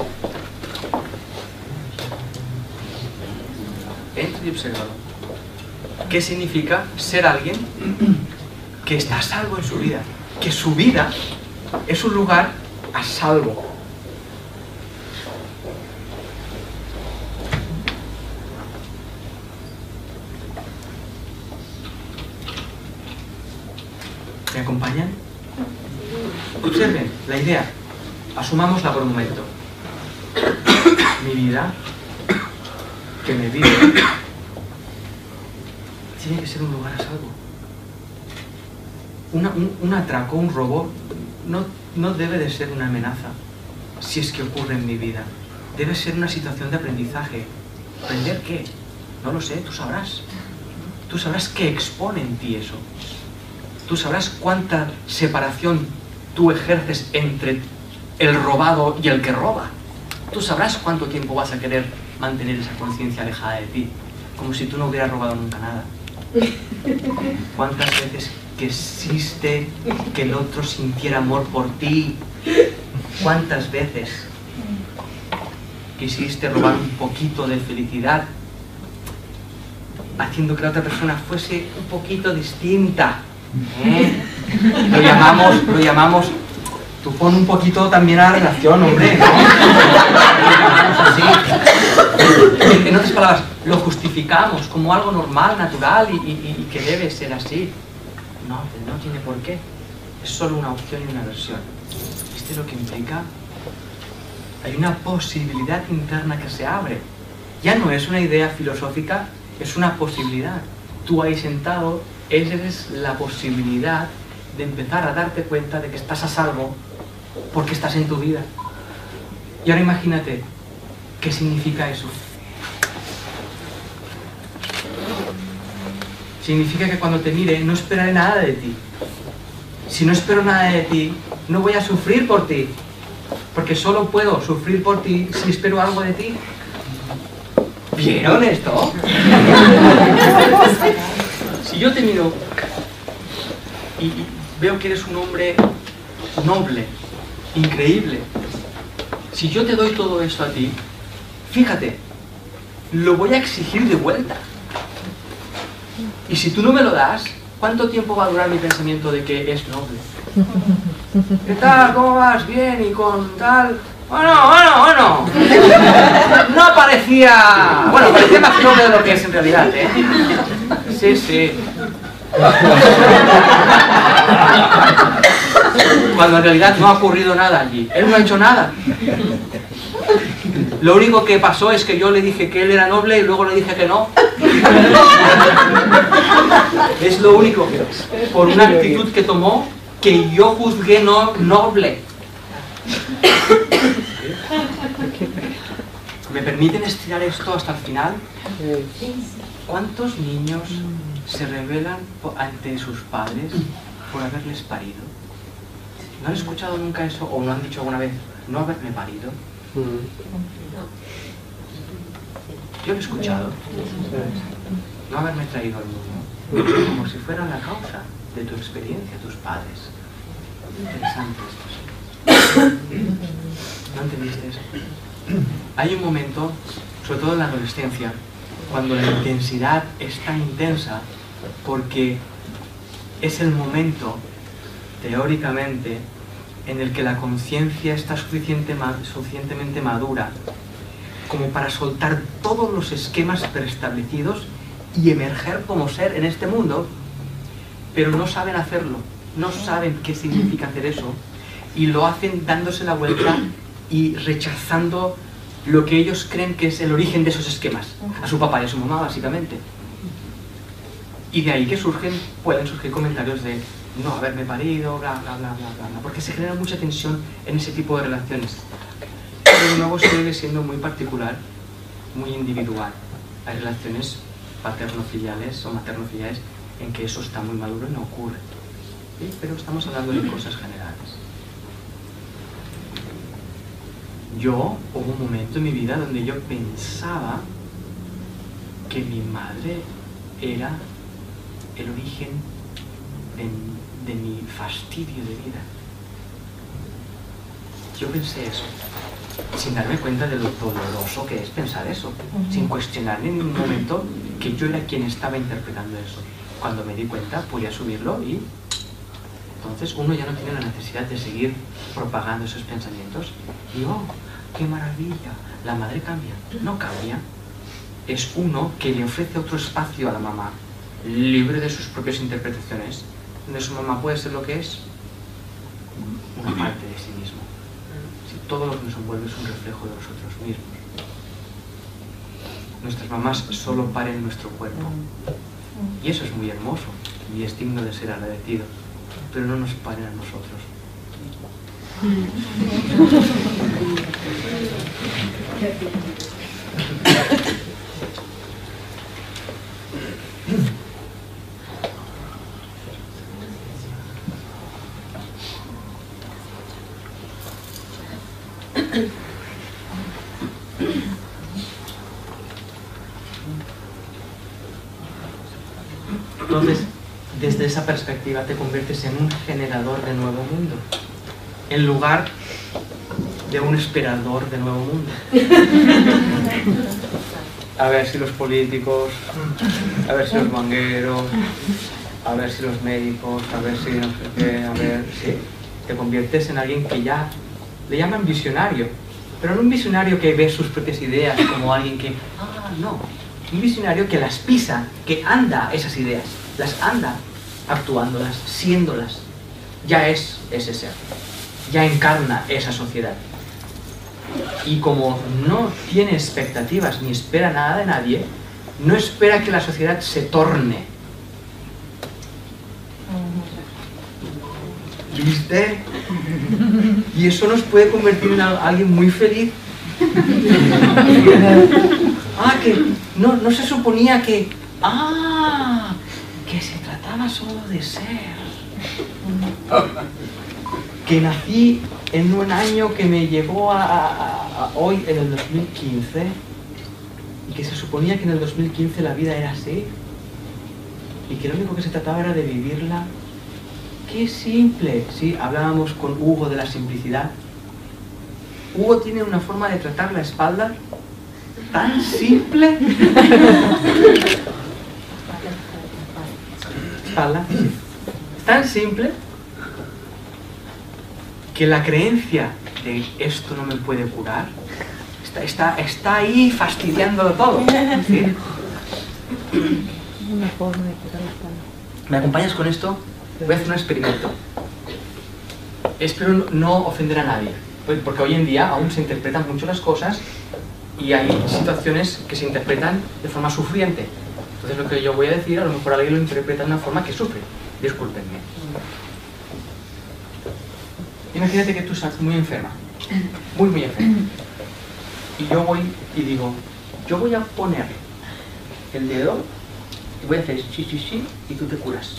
Entra y obsérvalo. ¿Qué significa ser alguien que está a salvo en su vida? Que su vida es un lugar a salvo. ¿Me acompañan? Observen la idea. Asumámosla por un momento. Mi vida, que me vive, tiene que ser un lugar a salvo. Un atraco, un robo, no debe de ser una amenaza, si es que ocurre en mi vida. Debe ser una situación de aprendizaje. ¿Aprender qué? No lo sé, tú sabrás. Tú sabrás qué expone en ti eso. Tú sabrás cuánta separación tú ejerces entre el robado y el que roba. Tú sabrás cuánto tiempo vas a querer mantener esa conciencia alejada de ti, como si tú no hubieras robado nunca nada. ¿Cuántas veces quisiste que el otro sintiera amor por ti? ¿Cuántas veces quisiste robar un poquito de felicidad, haciendo que la otra persona fuese un poquito distinta? Lo llamamos, tú pon un poquito también a la relación, hombre, ¿no? Así. En otras palabras, lo justificamos como algo normal, natural y que debe ser así. No tiene por qué. Es solo una opción y una versión. ¿Viste lo que implica? Hay una posibilidad interna que se abre. Ya no es una idea filosófica, es una posibilidad. Tú ahí sentado, esa es la posibilidad de empezar a darte cuenta de que estás a salvo porque estás en tu vida. Y ahora imagínate, ¿qué significa eso? significa que cuando te mire no esperaré nada de ti. Si no espero nada de ti, no voy a sufrir por ti, porque solo puedo sufrir por ti si espero algo de ti. ¿Vieron esto? Si yo te miro y veo que eres un hombre noble, increíble, si yo te doy todo esto a ti, fíjate, lo voy a exigir de vuelta. Y si tú no me lo das, ¿cuánto tiempo va a durar mi pensamiento de que es noble? ¿Qué tal? ¿Cómo vas? Bien, y con tal... Bueno. No parecía... Bueno, parecía más noble de lo que es en realidad, ¿eh? Sí. Cuando en realidad no ha ocurrido nada allí. Él no ha hecho nada. Lo único que pasó es que yo le dije que él era noble y luego le dije que no. Es lo único. Por una actitud que tomó que yo juzgué no noble. ¿Me permiten estirar esto hasta el final? ¿Cuántos niños se rebelan ante sus padres por haberles parido? ¿No han escuchado nunca eso? ¿O no han dicho alguna vez, no haberme parido? Yo lo he escuchado. No haberme traído al mundo. Como si fueran la causa de tu experiencia, tus padres. Interesante esto. ¿No entendiste eso? Hay un momento, sobre todo en la adolescencia, cuando la intensidad es tan intensa porque es el momento, teóricamente, en el que la conciencia está suficientemente madura como para soltar todos los esquemas preestablecidos y emerger como ser en este mundo, pero no saben hacerlo, no saben qué significa hacer eso, y lo hacen dándose la vuelta y rechazando lo que ellos creen que es el origen de esos esquemas, a su papá y a su mamá básicamente. Y de ahí que pueden surgir comentarios de no haberme parido, bla, bla, bla, bla, bla, porque se genera mucha tensión en ese tipo de relaciones. Pero de nuevo sigue siendo muy particular, muy individual. Hay relaciones paterno-filiales o materno-filiales en que eso está muy maduro y no ocurre. ¿Sí? Pero estamos hablando de cosas generales. Hubo un momento en mi vida donde yo pensaba que mi madre era el origen de mi fastidio de vida. Yo pensé eso, sin darme cuenta de lo doloroso que es pensar eso, sin cuestionar en ningún momento que yo era quien estaba interpretando eso. Cuando me di cuenta, pude asumirlo y entonces uno ya no tiene la necesidad de seguir propagando esos pensamientos. Y ¡oh, qué maravilla! La madre cambia. No cambia. Es uno que le ofrece otro espacio a la mamá, libre de sus propias interpretaciones, donde su mamá puede ser lo que es, una parte de sí mismo. Si todo lo que nos envuelve es un reflejo de nosotros mismos. Nuestras mamás solo paren nuestro cuerpo. Y eso es muy hermoso y es digno de ser agradecido. Pero no nos paren a nosotros. Entonces, desde esa perspectiva te conviertes en un generador de nuevo mundo, en lugar de un esperador de nuevo mundo. A ver si los políticos, a ver si los mangueros, a ver si los médicos, a ver si no sé qué, a ver si... Te conviertes en alguien que ya le llaman visionario, pero no un visionario que ve sus propias ideas como alguien que... no, un visionario que las pisa, que anda esas ideas, las anda actuándolas, siéndolas. Ya es ese ser, ya encarna esa sociedad. Y como no tiene expectativas ni espera nada de nadie, no espera que la sociedad se torne. ¿Viste? Y eso nos puede convertir en alguien muy feliz. Que no se suponía que... que se trataba solo de ser. Que nací en un año que me llegó a hoy, en el 2015, y que se suponía que en el 2015 la vida era así, y que lo único que se trataba era de vivirla. ¡Qué simple! Sí, hablábamos con Hugo de la simplicidad. Hugo tiene una forma de tratar la espalda tan simple. Espalda. Tan simple que la creencia de esto no me puede curar está ahí fastidiándolo todo. ¿Sí? Una forma de curar la espalda. ¿Me acompañas con esto? Voy a hacer un experimento. Espero no ofender a nadie, porque hoy en día aún se interpretan mucho las cosas y hay situaciones que se interpretan de forma sufriente. Entonces lo que yo voy a decir, a lo mejor alguien lo interpreta de una forma que sufre. Discúlpenme. Imagínate que tú estás muy enferma, muy enferma. Y yo voy y digo, yo voy a poner el dedo y voy a hacer sí, y tú te curas.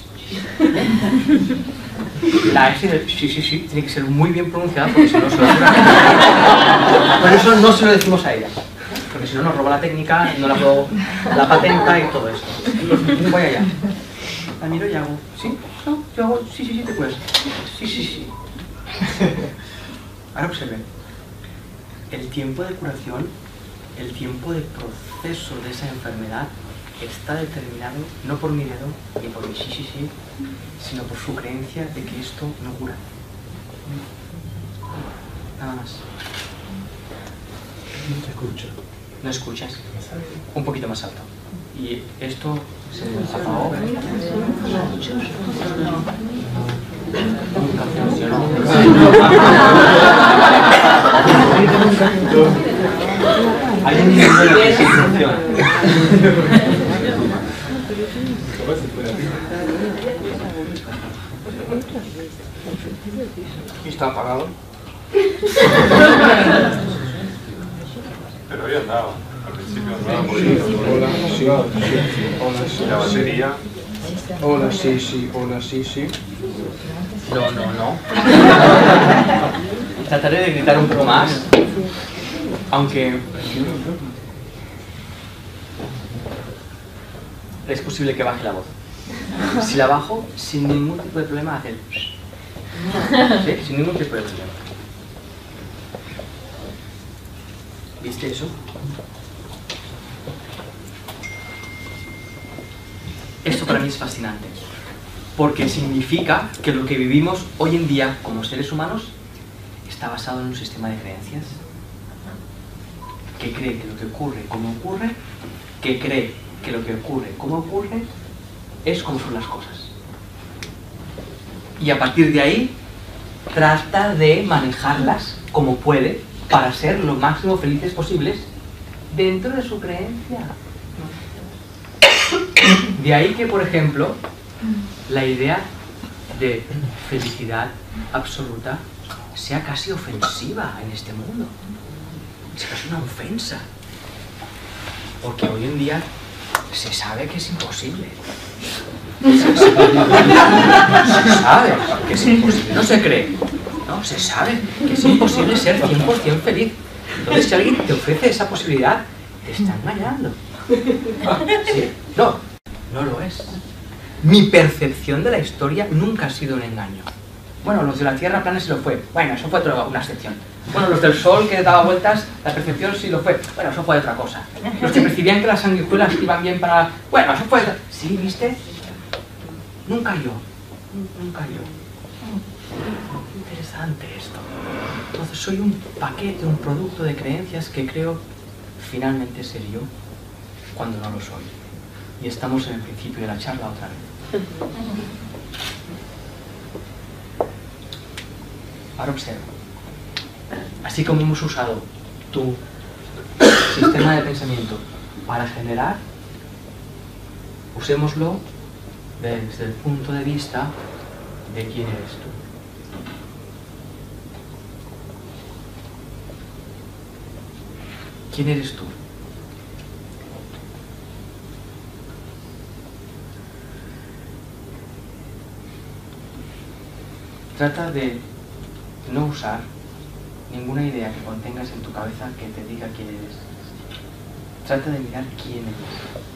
La S del sí tiene que ser muy bien pronunciada porque si no se lo cura. Por eso no se lo decimos a ella. Porque si no nos roba la técnica, no la puedo, la patenta y todo esto. Voy allá. La miro y hago, ¿sí? No, yo hago, sí, te curas. Sí. Ahora observen. El tiempo de curación, el tiempo de proceso de esa enfermedad está determinado no por mi dedo ni por mi sí, sino por su creencia de que esto no cura. Nada más. No te escucho. ¿No escuchas? Un poquito más alto. Y esto se apagó. Nunca funcionó. Hay un nivel de que sí funciona. ¿Está apagado? Pero hoy andaba. Al principio andaba muy bien. Hola, sí. Hola, sí. La batería. Hola, sí. No. Trataré de gritar un poco más, aunque es posible que baje la voz. Si la bajo, sin ningún tipo de problema, hace el... ¿Sí? Sin ningún tipo de problema. ¿Viste eso? Esto para mí es fascinante, porque significa que lo que vivimos hoy en día como seres humanos está basado en un sistema de creencias que cree que lo que ocurre como ocurre, que cree que lo que ocurre como ocurre es como son las cosas. Y a partir de ahí trata de manejarlas como puede para ser lo máximo felices posibles dentro de su creencia. De ahí que, por ejemplo, la idea de felicidad absoluta sea casi ofensiva en este mundo. Es casi una ofensa. Porque hoy en día se sabe que es imposible. Se sabe que es imposible. No se cree. No, se sabe que es imposible ser 100% feliz. Entonces, si alguien te ofrece esa posibilidad, te está engañando. Sí. No lo es. Mi percepción de la historia nunca ha sido un engaño. Bueno, los de la Tierra plana sí lo fue. Bueno, eso fue una excepción. Bueno, los del Sol que daba vueltas, la percepción sí lo fue. Bueno, eso fue otra cosa. Los que percibían que las sanguijuelas iban bien para... Bueno, eso fue... ¿Sí, viste? Nunca yo. Interesante esto. Entonces soy un paquete, un producto de creencias que creo finalmente ser yo cuando no lo soy. Y estamos en el principio de la charla otra vez. Ahora observa. Así como hemos usado tu sistema de pensamiento para generar, usémoslo desde el punto de vista de quién eres tú. ¿Quién eres tú? trata de no usar ninguna idea que contengas en tu cabeza que te diga quién eres. Trata de mirar quién eres.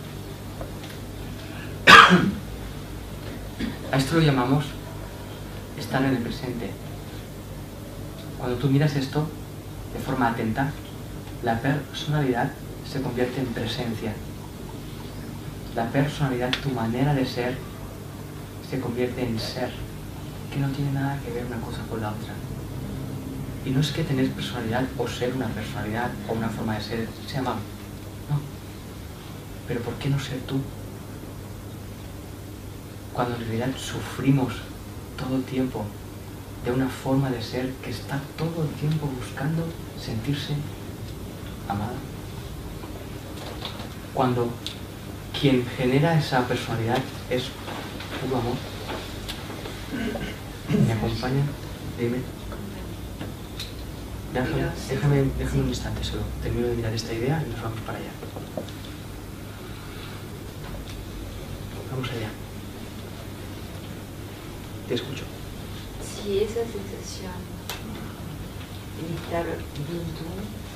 A esto lo llamamos estar en el presente. Cuando tú miras esto de forma atenta, la personalidad se convierte en presencia. La personalidad, tu manera de ser, se convierte en ser, que no tiene nada que ver una cosa con la otra. Y no es que tener personalidad o ser una personalidad o una forma de ser sea malo. No. Pero ¿por qué no ser tú? Cuando en realidad sufrimos todo el tiempo de una forma de ser que está todo el tiempo buscando sentirse amada. Cuando quien genera esa personalidad es puro amor. ¿Me acompaña? Dime. Déjame un instante solo. Termino de mirar esta idea y nos vamos para allá. Vamos allá. Te escucho. Si esa sensación de estar bien tú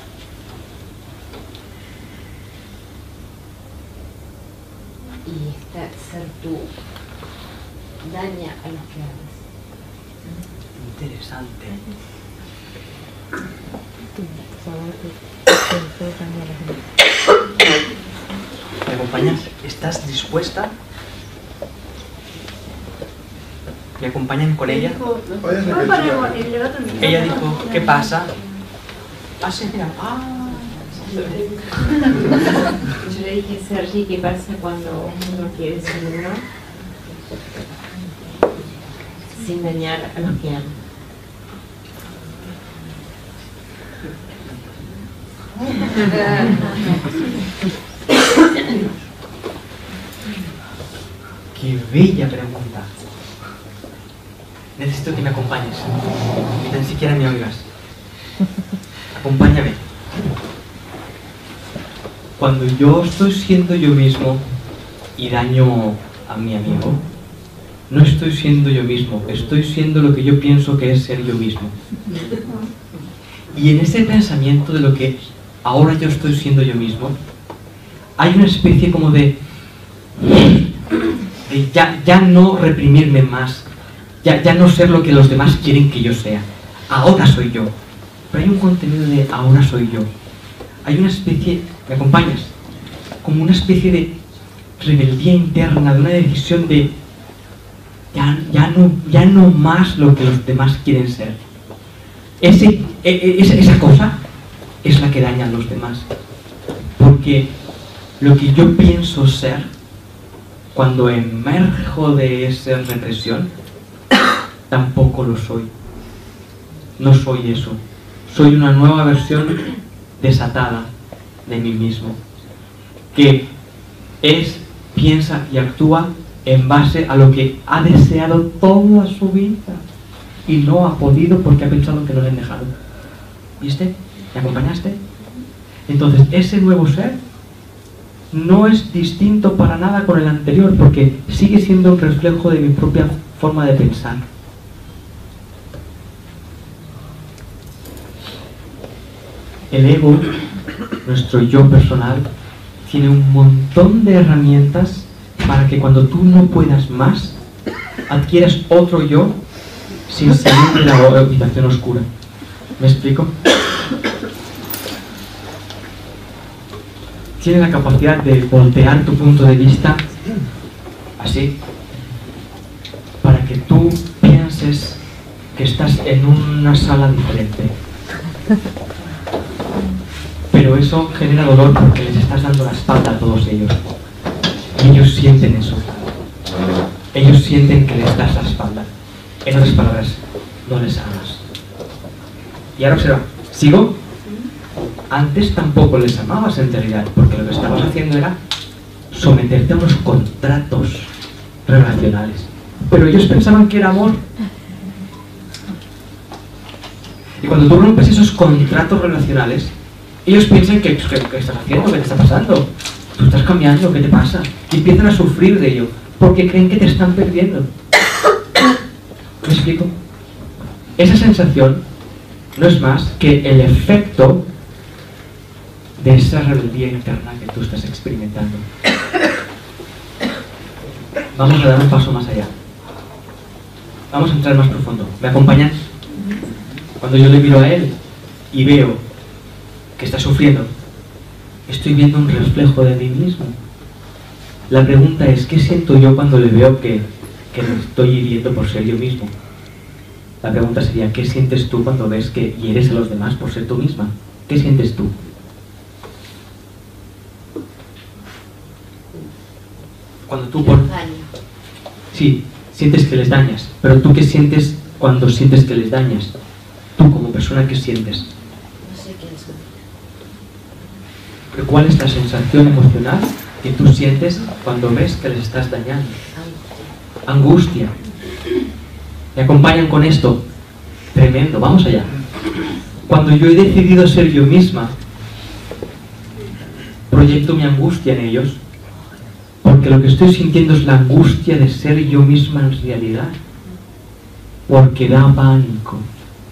y ser tú daña a los que amas. Interesante. ¿Me acompañas? ¿Estás dispuesta? ¿Me acompañan con ella? Ella dijo, ¿qué pasa? Ah, sí, mira. Yo le dije a Sergi, ¿qué pasa cuando uno quiere ser uno sin dañar a los que aman? Qué bella pregunta. Necesito que me acompañes. Ni tan siquiera me oigas. Acompáñame. Cuando yo estoy siendo yo mismo y daño a mi amigo, no estoy siendo yo mismo, estoy siendo lo que yo pienso que es ser yo mismo. Y en ese pensamiento de lo que ahora yo estoy siendo yo mismo, hay una especie como de ya no reprimirme más, ya no ser lo que los demás quieren que yo sea. Ahora soy yo. Pero hay un contenido de ahora soy yo. Hay una especie, ¿me acompañas? Como una especie de rebeldía interna, de una decisión de ya no más lo que los demás quieren ser. Esa cosa es la que daña a los demás. Porque lo que yo pienso ser, cuando emerjo de esa represión, tampoco lo soy. No soy eso. Soy una nueva versión desatada de mí mismo, que piensa y actúa en base a lo que ha deseado toda su vida y no ha podido porque ha pensado que no le han dejado. ¿Viste? ¿Me acompañaste? Entonces, ese nuevo ser no es distinto para nada con el anterior, porque sigue siendo un reflejo de mi propia forma de pensar. El ego, nuestro yo personal, tiene un montón de herramientas para que cuando tú no puedas más, adquieras otro yo sin salir de la habitación oscura. ¿Me explico? Tiene la capacidad de voltear tu punto de vista así, para que tú pienses que estás en una sala diferente. Pero eso genera dolor porque les estás dando la espalda a todos ellos. Y ellos sienten eso. Ellos sienten que les das la espalda. En otras palabras, no les amas. Y ahora observa, ¿sigo? Antes tampoco les amabas en realidad, porque lo que estabas haciendo era someterte a unos contratos relacionales. Pero ellos pensaban que era amor. Y cuando tú rompes esos contratos relacionales, ellos piensan que ¿qué estás haciendo? ¿Qué te está pasando? Tú estás cambiando, ¿qué te pasa? Y empiezan a sufrir de ello, porque creen que te están perdiendo. ¿Me explico? Esa sensación no es más que el efecto de esa rebeldía interna que tú estás experimentando. Vamos a dar un paso más allá. Vamos a entrar más profundo. ¿Me acompañan? Cuando yo le miro a él y veo que está sufriendo, estoy viendo un reflejo de mí mismo. La pregunta es, ¿qué siento yo cuando le veo que me estoy hiriendo por ser yo mismo? La pregunta sería, ¿qué sientes tú cuando ves que hieres a los demás por ser tú misma? ¿Qué sientes tú? Cuando tú por... Sí, sientes que les dañas, pero ¿tú qué sientes cuando sientes que les dañas? Tú como persona, ¿qué sientes? No sé qué es. ¿Pero cuál es la sensación emocional que tú sientes cuando ves que les estás dañando? Angustia. ¿Me acompañan con esto? Tremendo, vamos allá. Cuando yo he decidido ser yo misma, proyecto mi angustia en ellos, porque lo que estoy sintiendo es la angustia de ser yo misma en realidad, porque da pánico.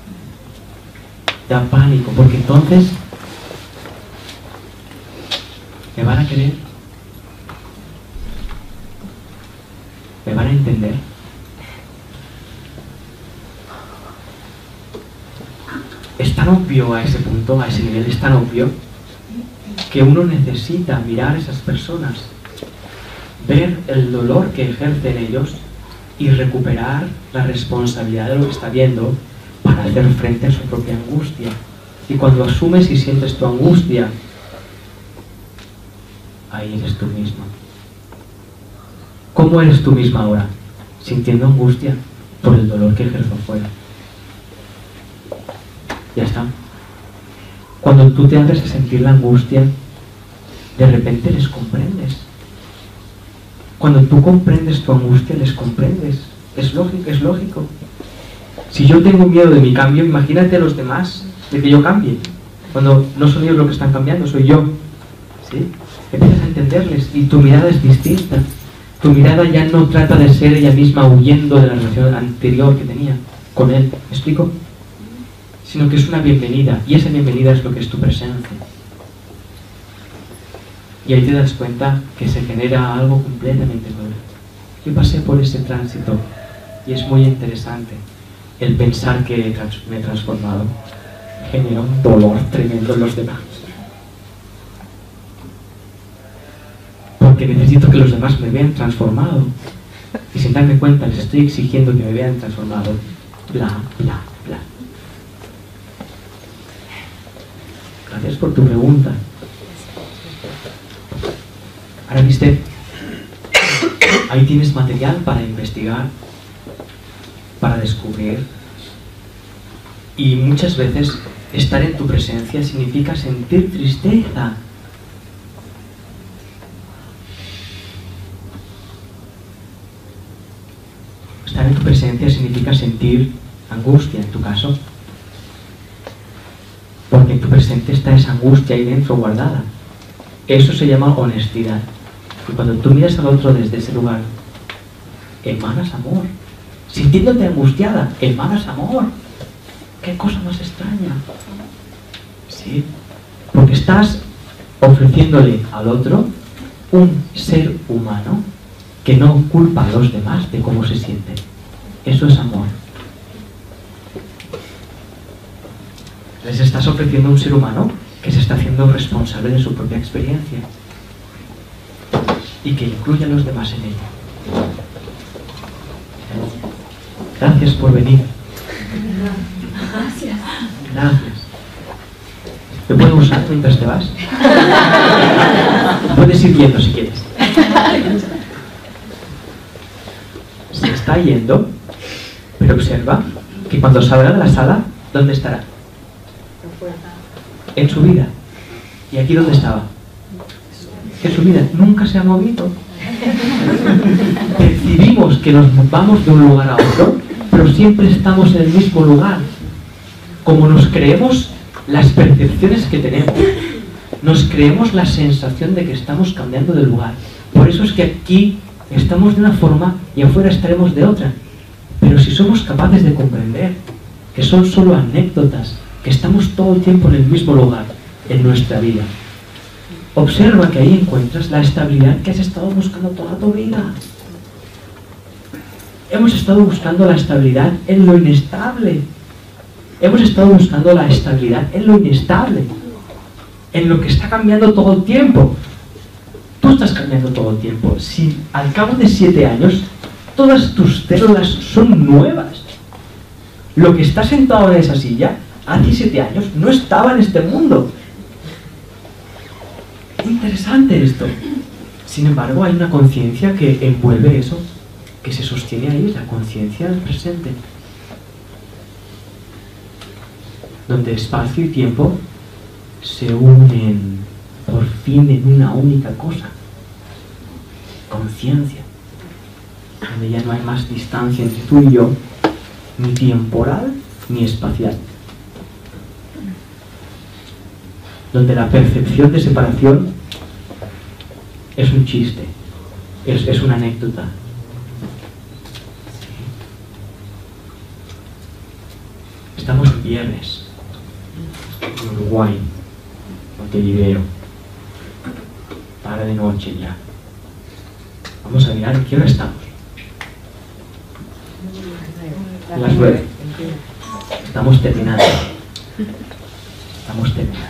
Da pánico, porque entonces ¿me van a querer? ¿Me van a entender? Es tan obvio a ese punto, a ese nivel, es tan obvio que uno necesita mirar a esas personas, ver el dolor que ejercen ellos y recuperar la responsabilidad de lo que está viendo para hacer frente a su propia angustia. Y cuando asumes y sientes tu angustia, ahí eres tú misma. ¿Cómo eres tú misma ahora? Sintiendo angustia por el dolor que ejerzo afuera. Ya está. Cuando tú te abres a sentir la angustia, de repente les comprendes. Cuando tú comprendes tu angustia, les comprendes. Es lógico, es lógico. Si yo tengo miedo de mi cambio, imagínate a los demás de que yo cambie. Cuando no son ellos los que están cambiando, soy yo. ¿Sí? Empiezas a entenderles y tu mirada es distinta. Tu mirada ya no trata de ser ella misma huyendo de la relación anterior que tenía con él. ¿Me explico? Sino que es una bienvenida, y esa bienvenida es lo que es tu presencia. Y ahí te das cuenta que se genera algo completamente nuevo. Yo pasé por ese tránsito y es muy interesante el pensar que me he transformado. Genera un dolor tremendo en los demás. Porque necesito que los demás me vean transformado. Y sin darme cuenta les estoy exigiendo que me vean transformado. Bla, bla, bla. Gracias por tu pregunta. Ahora, ¿viste? Ahí tienes material para investigar, para descubrir. Y muchas veces estar en tu presencia significa sentir tristeza. Estar en tu presencia significa sentir angustia, en tu caso. Porque en tu presente está esa angustia ahí dentro guardada. Eso se llama honestidad. Y cuando tú miras al otro desde ese lugar, emanas amor. Sintiéndote angustiada, emanas amor. ¡Qué cosa más extraña! Sí, porque estás ofreciéndole al otro un ser humano que no culpa a los demás de cómo se siente. Eso es amor. Les estás ofreciendo un ser humano que se está haciendo responsable de su propia experiencia y que incluye a los demás en ella. Gracias por venir. Gracias. Gracias. ¿Te puedo usar mientras te vas? Puedes ir yendo si quieres. Se está yendo, pero observa que cuando salga de la sala, ¿dónde estará? En su vida. ¿Y aquí dónde estaba? En su vida. Nunca se ha movido. Percibimos que nos vamos de un lugar a otro, pero siempre estamos en el mismo lugar. Como nos creemos las percepciones que tenemos, nos creemos la sensación de que estamos cambiando de lugar. Por eso es que aquí estamos de una forma y afuera estaremos de otra. Pero si somos capaces de comprender que son solo anécdotas, que estamos todo el tiempo en el mismo lugar, en nuestra vida. Observa que ahí encuentras la estabilidad que has estado buscando toda tu vida. Hemos estado buscando la estabilidad en lo inestable. Hemos estado buscando la estabilidad en lo inestable, en lo que está cambiando todo el tiempo. Tú estás cambiando todo el tiempo. Si al cabo de 7 años todas tus células son nuevas, lo que está sentado en esa silla hace 7 años no estaba en este mundo. Interesante esto. Sin embargo, hay una conciencia que envuelve eso, que se sostiene ahí, la conciencia del presente, donde espacio y tiempo se unen por fin en una única cosa: conciencia, donde ya no hay más distancia entre tú y yo, ni temporal ni espacial, donde la percepción de separación es un chiste, es una anécdota. Estamos en viernes, en Uruguay, Montevideo, para de noche ya. Vamos a mirar en qué hora estamos. Las 9. Estamos terminando. Estamos terminando.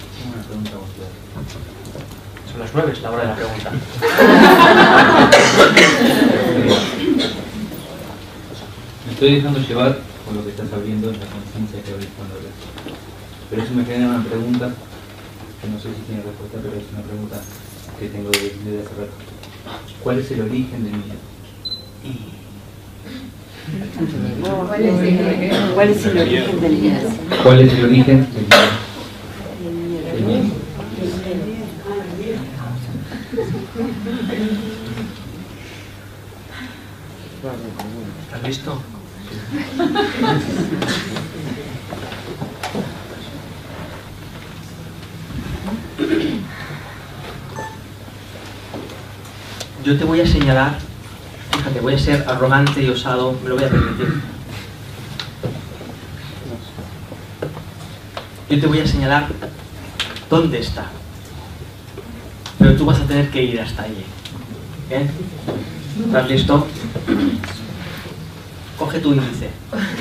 Son las 9, es la hora de la pregunta. Me estoy dejando llevar por lo que estás abriendo en la conciencia que abrís cuando hablas. Pero eso me genera una pregunta, que no sé si tiene respuesta, pero es una pregunta que tengo desde hace rato. ¿Cuál es el origen del miedo? ¿Cuál es el origen del miedo? ¿Cuál es el origen del miedo? El miedo. ¿Has visto? Yo te voy a señalar, fíjate, voy a ser arrogante y osado, me lo voy a permitir. Yo te voy a señalar dónde está, pero tú vas a tener que ir hasta allí. ¿Bien? ¿Estás listo? Coge tu índice.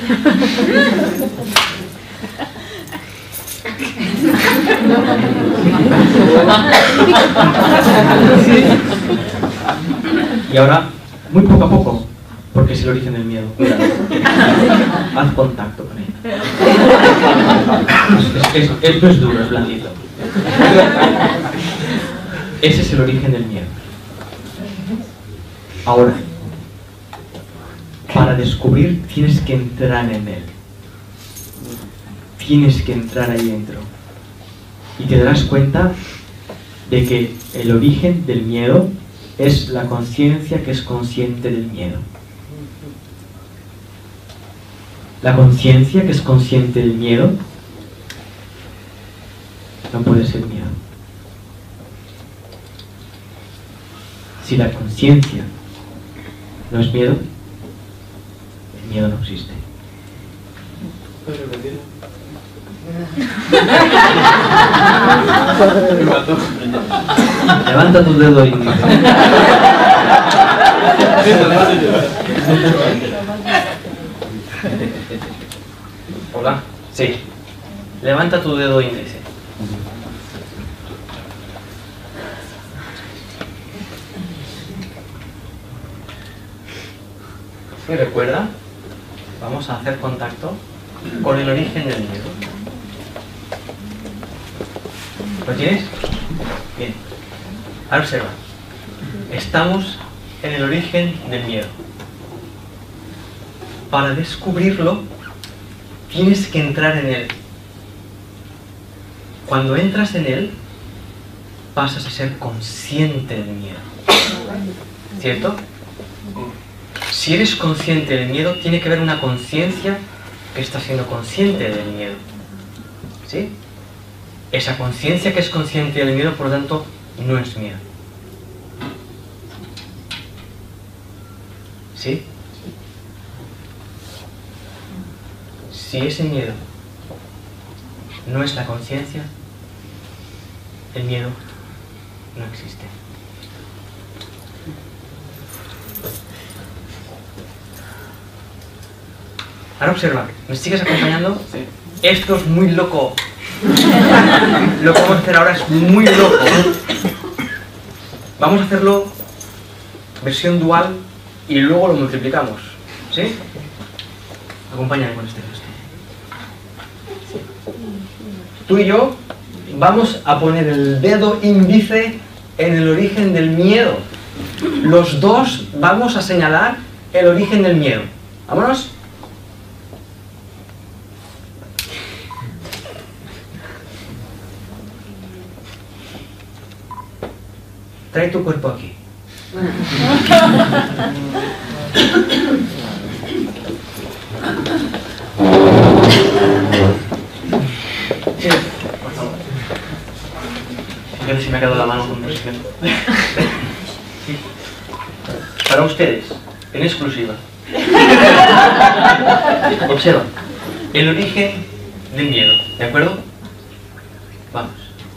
Y ahora, muy poco a poco, porque es el origen del miedo. Cuidado. Haz contacto con él. Esto es duro, es blandito. Ese es el origen del miedo. Ahora, para descubrir tienes que entrar en él. Tienes que entrar ahí dentro. Y te darás cuenta de que el origen del miedo es la conciencia que es consciente del miedo. La conciencia que es consciente del miedo no puede ser miedo. Si la conciencia no es miedo, el miedo no existe. Levanta tu dedo índice. Hola. Sí. Levanta tu dedo índice. ¿Me recuerda? Vamos a hacer contacto con el origen del miedo. ¿Lo tienes? Bien. Ahora observa. Estamos en el origen del miedo. Para descubrirlo, tienes que entrar en él. Cuando entras en él, pasas a ser consciente del miedo. ¿Cierto? Si eres consciente del miedo, tiene que haber una conciencia que está siendo consciente del miedo. ¿Sí? Esa conciencia que es consciente del miedo, por lo tanto, no es miedo. ¿Sí? Si ese miedo no es la conciencia, el miedo no existe. Ahora observa, ¿me sigues acompañando? Sí. Esto es muy loco. Lo que vamos a hacer ahora es muy loco. Vamos a hacerlo versión dual y luego lo multiplicamos. ¿Sí? Acompáñame con este gesto. Tú y yo vamos a poner el dedo índice en el origen del miedo. Los dos vamos a señalar el origen del miedo. ¿Vámonos? Trae tu cuerpo aquí. Sí, por favor. Fíjate si me ha quedado la mano con presión. Sí. Para ustedes, en exclusiva. Observa. El origen del miedo, ¿de acuerdo? Vamos.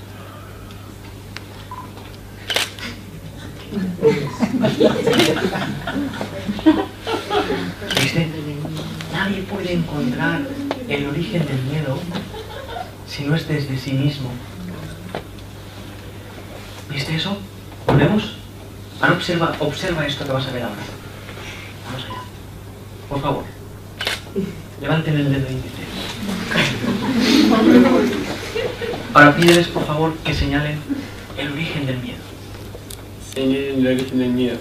¿Viste? Nadie puede encontrar el origen del miedo si no es desde sí mismo. ¿Viste eso? ¿Volvemos? Ahora observa esto que vas a ver ahora. Vamos allá. Por favor. Levanten el dedo índice. Ahora pídeles por favor que señalen el origen del miedo. Señalen el origen del miedo.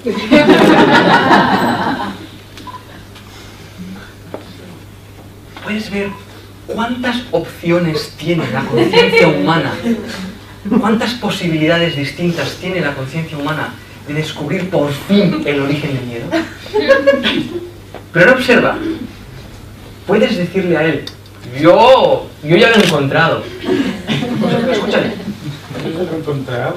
¿Puedes ver cuántas opciones tiene la conciencia humana? ¿Cuántas posibilidades distintas tiene la conciencia humana de descubrir por fin el origen del miedo? Pero ahora observa. Puedes decirle a él, yo ya lo he encontrado. Escúchale. Yo lo he encontrado.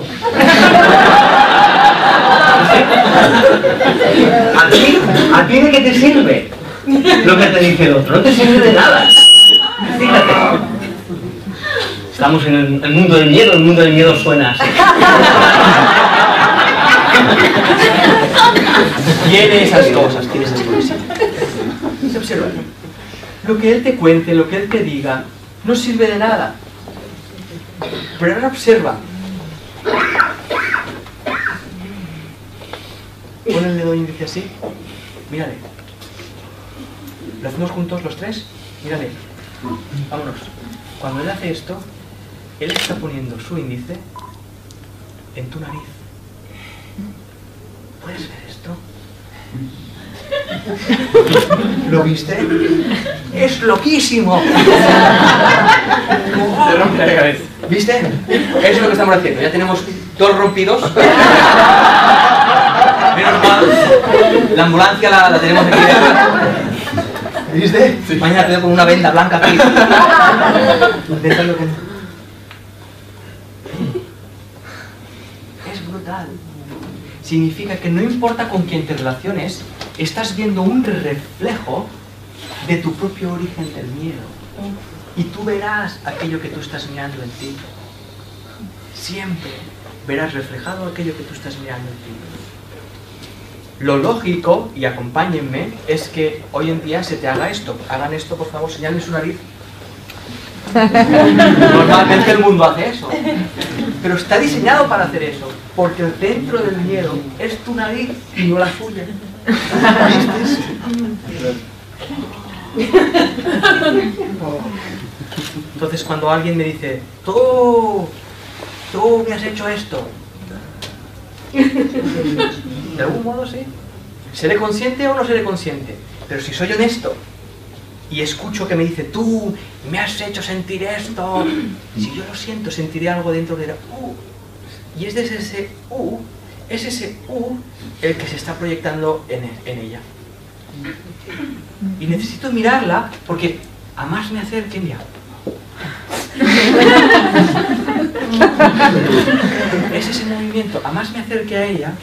¿A ti de qué te sirve lo que te dice el otro? No te sirve de nada. Fíjate. Estamos en el mundo del miedo, el mundo del miedo suena así. Tiene esas cosas, tiene esas cosas. Se observa. Lo que él te cuente, lo que él te diga, no sirve de nada. Pero ahora observa. Pon el dedo índice así. Mírale. ¿Lo hacemos juntos los tres? Mírale. Vámonos. Cuando él hace esto, él está poniendo su índice en tu nariz. ¿Puedes ver esto? ¿Lo viste? ¡Es loquísimo! Se rompe la cabeza. ¿Viste? Eso es lo que estamos haciendo. Ya tenemos dos rompidos. Menos mal. La ambulancia la tenemos aquí. ¿Viste? Sí. Mañana te doy con una venda blanca aquí. Inténtalo que no. Es brutal. Significa que no importa con quién te relaciones, estás viendo un reflejo de tu propio origen del miedo. Y tú verás aquello que tú estás mirando en ti. Siempre verás reflejado aquello que tú estás mirando en ti. Lo lógico, y acompáñenme, es que hoy en día se te haga esto. Hagan esto, por favor, señalen su nariz. Normalmente el mundo hace eso. Pero está diseñado para hacer eso. Porque el centro del miedo es tu nariz y no la suya. ¿Viste? Entonces cuando alguien me dice, tú me has hecho esto. De algún modo sí. ¿Seré consciente o no seré consciente? Pero si soy honesto y escucho que me dice, tú me has hecho sentir esto, si yo lo siento, sentiré algo dentro de la y es ese el que se está proyectando en ella. Y necesito mirarla porque a más me acerque, mira. Es ese movimiento, a más me acerque a ella,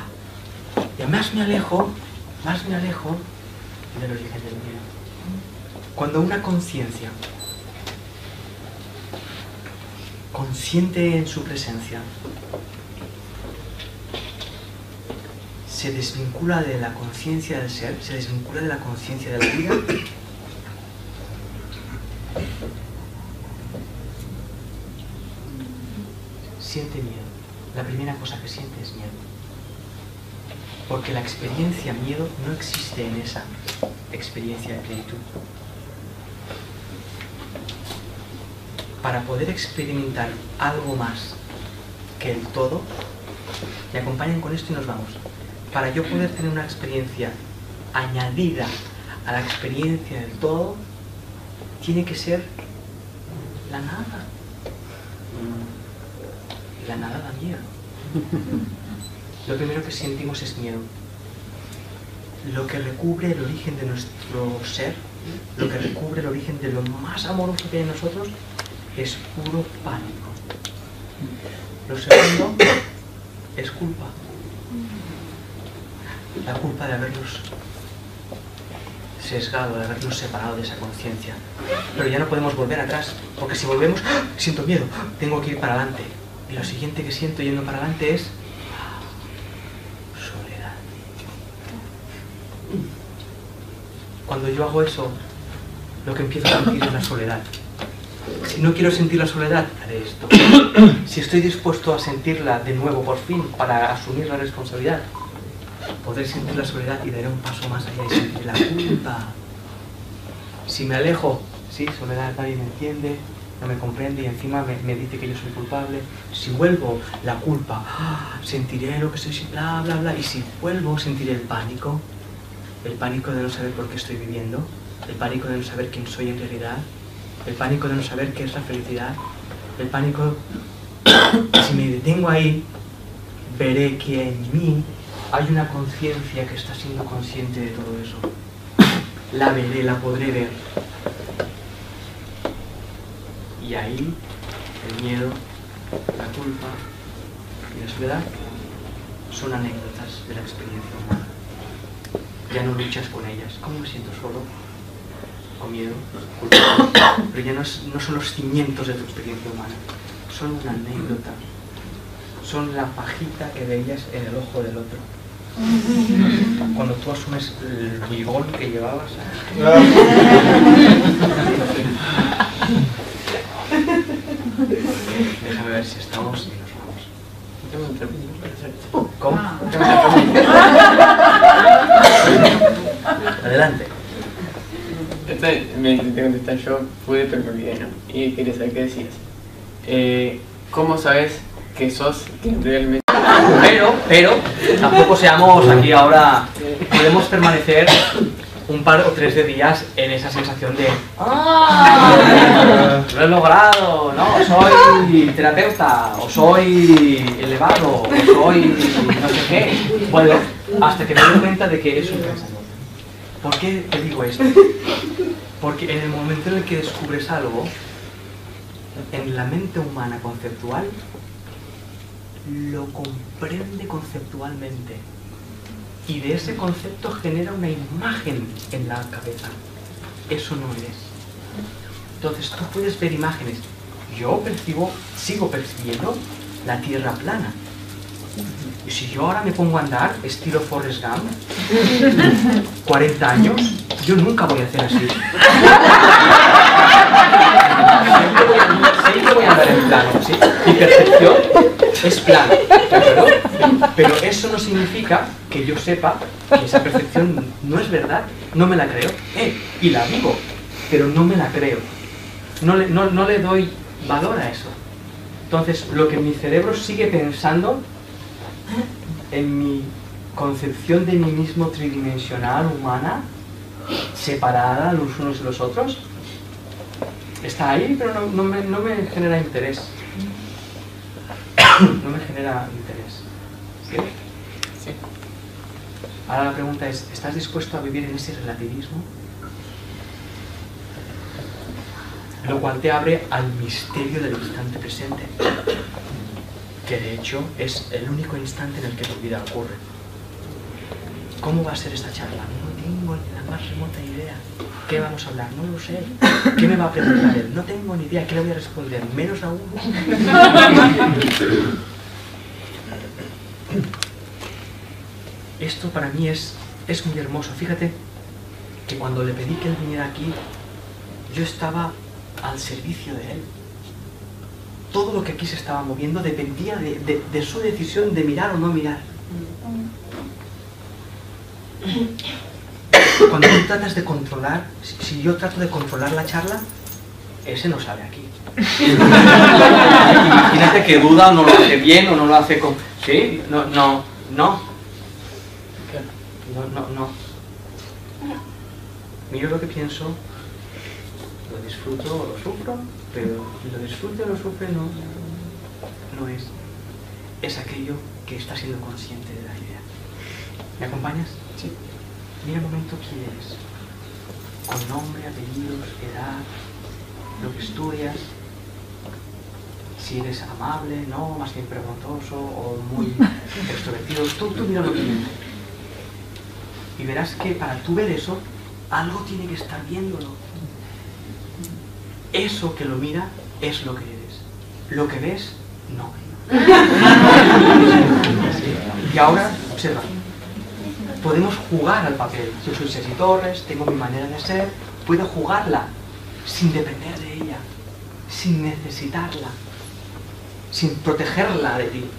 y a más me alejo del origen del miedo. Cuando una conciencia consciente en su presencia se desvincula de la conciencia del ser, se desvincula de la conciencia de la vida, siente miedo. La primera cosa que siente es miedo. Porque la experiencia miedo no existe en esa experiencia de plenitud. Para poder experimentar algo más que el todo, me acompañan con esto y nos vamos. Para yo poder tener una experiencia añadida a la experiencia del todo, tiene que ser la nada. Y la nada da miedo. Lo primero que sentimos es miedo. Lo que recubre el origen de nuestro ser, lo que recubre el origen de lo más amoroso que hay en nosotros, es puro pánico. Lo segundo es culpa. La culpa de habernos sesgado, de habernos separado de esa conciencia. Pero ya no podemos volver atrás, porque si volvemos, ¡ah!, siento miedo, tengo que ir para adelante. Y lo siguiente que siento yendo para adelante es soledad. Cuando yo hago eso, lo que empiezo a sentir es la soledad. Si no quiero sentir la soledad, haré esto. Si estoy dispuesto a sentirla de nuevo por fin, para asumir la responsabilidad, podré sentir la soledad y daré un paso más allá y sentir la culpa. Si me alejo, sí, soledad, nadie me entiende, no me comprende y encima me dice que yo soy culpable. Si vuelvo, la culpa, sentiré lo que soy, bla, bla, bla. Y si vuelvo, sentiré el pánico de no saber por qué estoy viviendo, el pánico de no saber quién soy en realidad, el pánico de no saber qué es la felicidad, el pánico, si me detengo ahí, veré que en mí hay una conciencia que está siendo consciente de todo eso. La veré, la podré ver. Y ahí el miedo, la culpa y la soledad son anécdotas de la experiencia humana. Ya no luchas con ellas. ¿Cómo me siento solo? Con miedo, culpa. Pero ya no son los cimientos de tu experiencia humana. Son una anécdota. Son la pajita que veías en el ojo del otro. Cuando tú asumes el bigón que llevabas. Déjame ver si estamos y nos vamos. ¿Cómo? Adelante. Me intenté contestar yo, pude, pero me olvidé, ¿no? Y quería saber qué decías. ¿Cómo sabes que sos realmente? Pero, tampoco seamos aquí ahora, podemos permanecer un par o tres de días en esa sensación de lo he logrado, ¿no? Soy terapeuta, o soy elevado, o soy no sé qué. Bueno, hasta que me doy cuenta de que es un pensamiento. ¿Por qué te digo esto? Porque en el momento en el que descubres algo, en la mente humana conceptual, lo comprende conceptualmente. Y de ese concepto genera una imagen en la cabeza. Eso no es. Entonces tú puedes ver imágenes. Yo sigo percibiendo la Tierra plana. Y si yo ahora me pongo a andar, estilo Forrest Gump, 40 años, yo nunca voy a hacer así. Siempre voy a andar en plano, ¿sí? Mi percepción es plana, ¿de acuerdo? Pero eso no significa que yo sepa que esa percepción no es verdad, no me la creo, y la vivo, pero no me la creo. No le doy valor a eso. Entonces, lo que mi cerebro sigue pensando en mi concepción de mí mismo tridimensional, humana, separada los unos de los otros, está ahí, pero no me genera interés. No me genera interés. ¿Sí? Sí. Ahora la pregunta es, ¿estás dispuesto a vivir en ese relativismo? Lo cual te abre al misterio del instante presente, que de hecho es el único instante en el que tu vida ocurre. ¿Cómo va a ser esta charla? No tengo ni la más remota idea. ¿Qué vamos a hablar? No lo sé. ¿Qué me va a preguntar él? No tengo ni idea. ¿Qué le voy a responder? Menos aún. Esto para mí es muy hermoso. Fíjate que cuando le pedí que él viniera aquí, yo estaba al servicio de él. Todo lo que aquí se estaba moviendo dependía de su decisión de mirar o no mirar. Cuando tú tratas de controlar, si yo trato de controlar la charla, ese no sale aquí. Imagínate que duda o no lo hace bien o no lo hace con... ¿Sí? No. Miro lo que pienso, lo disfruto o lo sufro, pero lo disfrute o lo sufre no es. Es aquello que está siendo consciente de la idea. ¿Me acompañas? Sí. Mira un momento quién eres. Con nombre, apellidos, edad, lo que estudias, si eres amable, no, más bien preguntoso o muy extrovertido. Tú mira lo que tienes. Y verás que para tú ver eso, algo tiene que estar viéndolo. Eso que lo mira es lo que eres. Lo que ves, no. Y ahora, observa. Podemos jugar al papel. Yo soy Sergi Torres, tengo mi manera de ser, puedo jugarla sin depender de ella, sin necesitarla, sin protegerla de ti.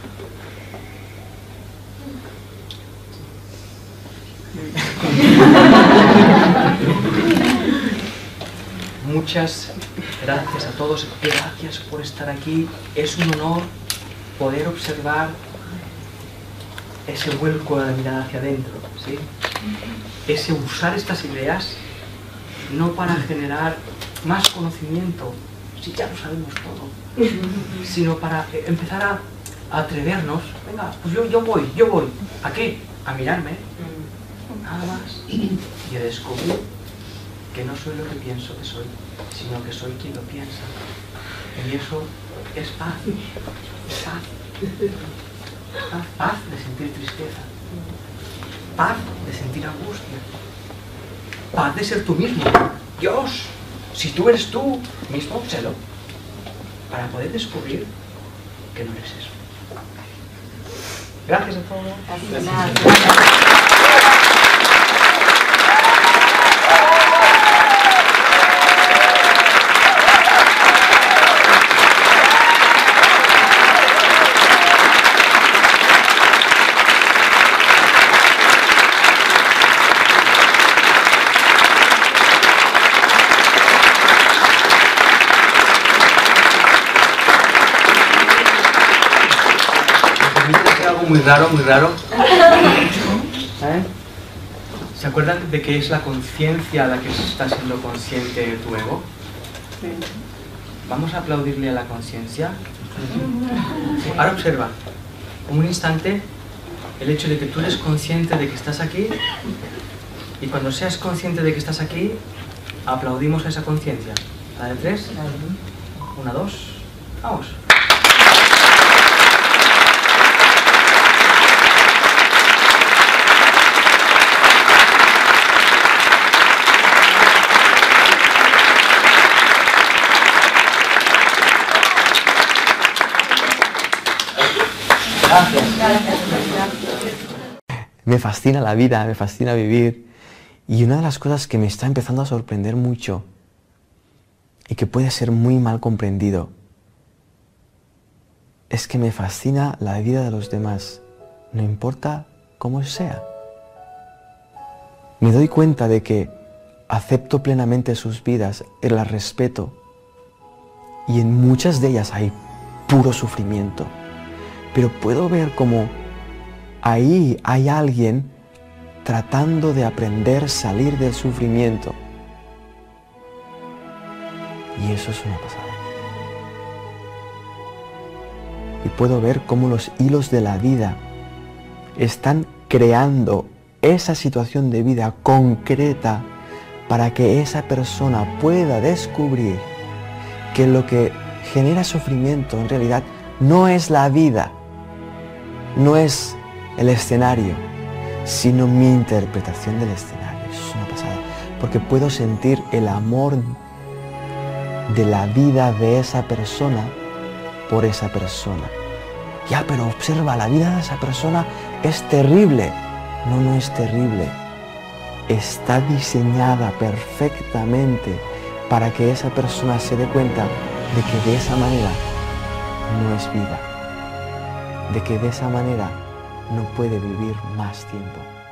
Muchas gracias a todos, gracias por estar aquí. Es un honor poder observar ese vuelco de la mirada hacia adentro, ¿sí? Ese usar estas ideas no para generar más conocimiento, si ya lo sabemos todo, sino para empezar a atrevernos. Venga, pues yo voy. ¿A qué? A mirarme, nada más, y a descubrir que no soy lo que pienso que soy, sino que soy quien lo piensa. Y eso es paz. Paz de sentir tristeza, paz de sentir angustia, paz de ser tú mismo. Dios, si tú eres tú mismo, sélo, para poder descubrir que no eres eso. Gracias a todos. Muy raro. ¿Se acuerdan de que es la conciencia la que está siendo consciente de tu ego? Sí. Vamos a aplaudirle a la conciencia. Sí. Ahora observa, un instante, el hecho de que tú eres consciente de que estás aquí, y cuando seas consciente de que estás aquí, aplaudimos a esa conciencia. ¿La de 3? 1, 2, vamos. Me fascina la vida, me fascina vivir. Y una de las cosas que me está empezando a sorprender mucho y que puede ser muy mal comprendido es que me fascina la vida de los demás, no importa cómo sea. Me doy cuenta de que acepto plenamente sus vidas y las respeto, y en muchas de ellas hay puro sufrimiento, pero puedo ver cómo ahí hay alguien tratando de aprender a salir del sufrimiento. Y eso es una pasada. Y puedo ver cómo los hilos de la vida están creando esa situación de vida concreta para que esa persona pueda descubrir que lo que genera sufrimiento en realidad no es la vida, no es el escenario, sino mi interpretación del escenario. Eso es una pasada. porque puedo sentir el amor de la vida de esa persona por esa persona. Ya, pero observa, la vida de esa persona es terrible. No, no es terrible. Está diseñada perfectamente para que esa persona se dé cuenta de que de esa manera no es vida, de que de esa manera no puede vivir más tiempo.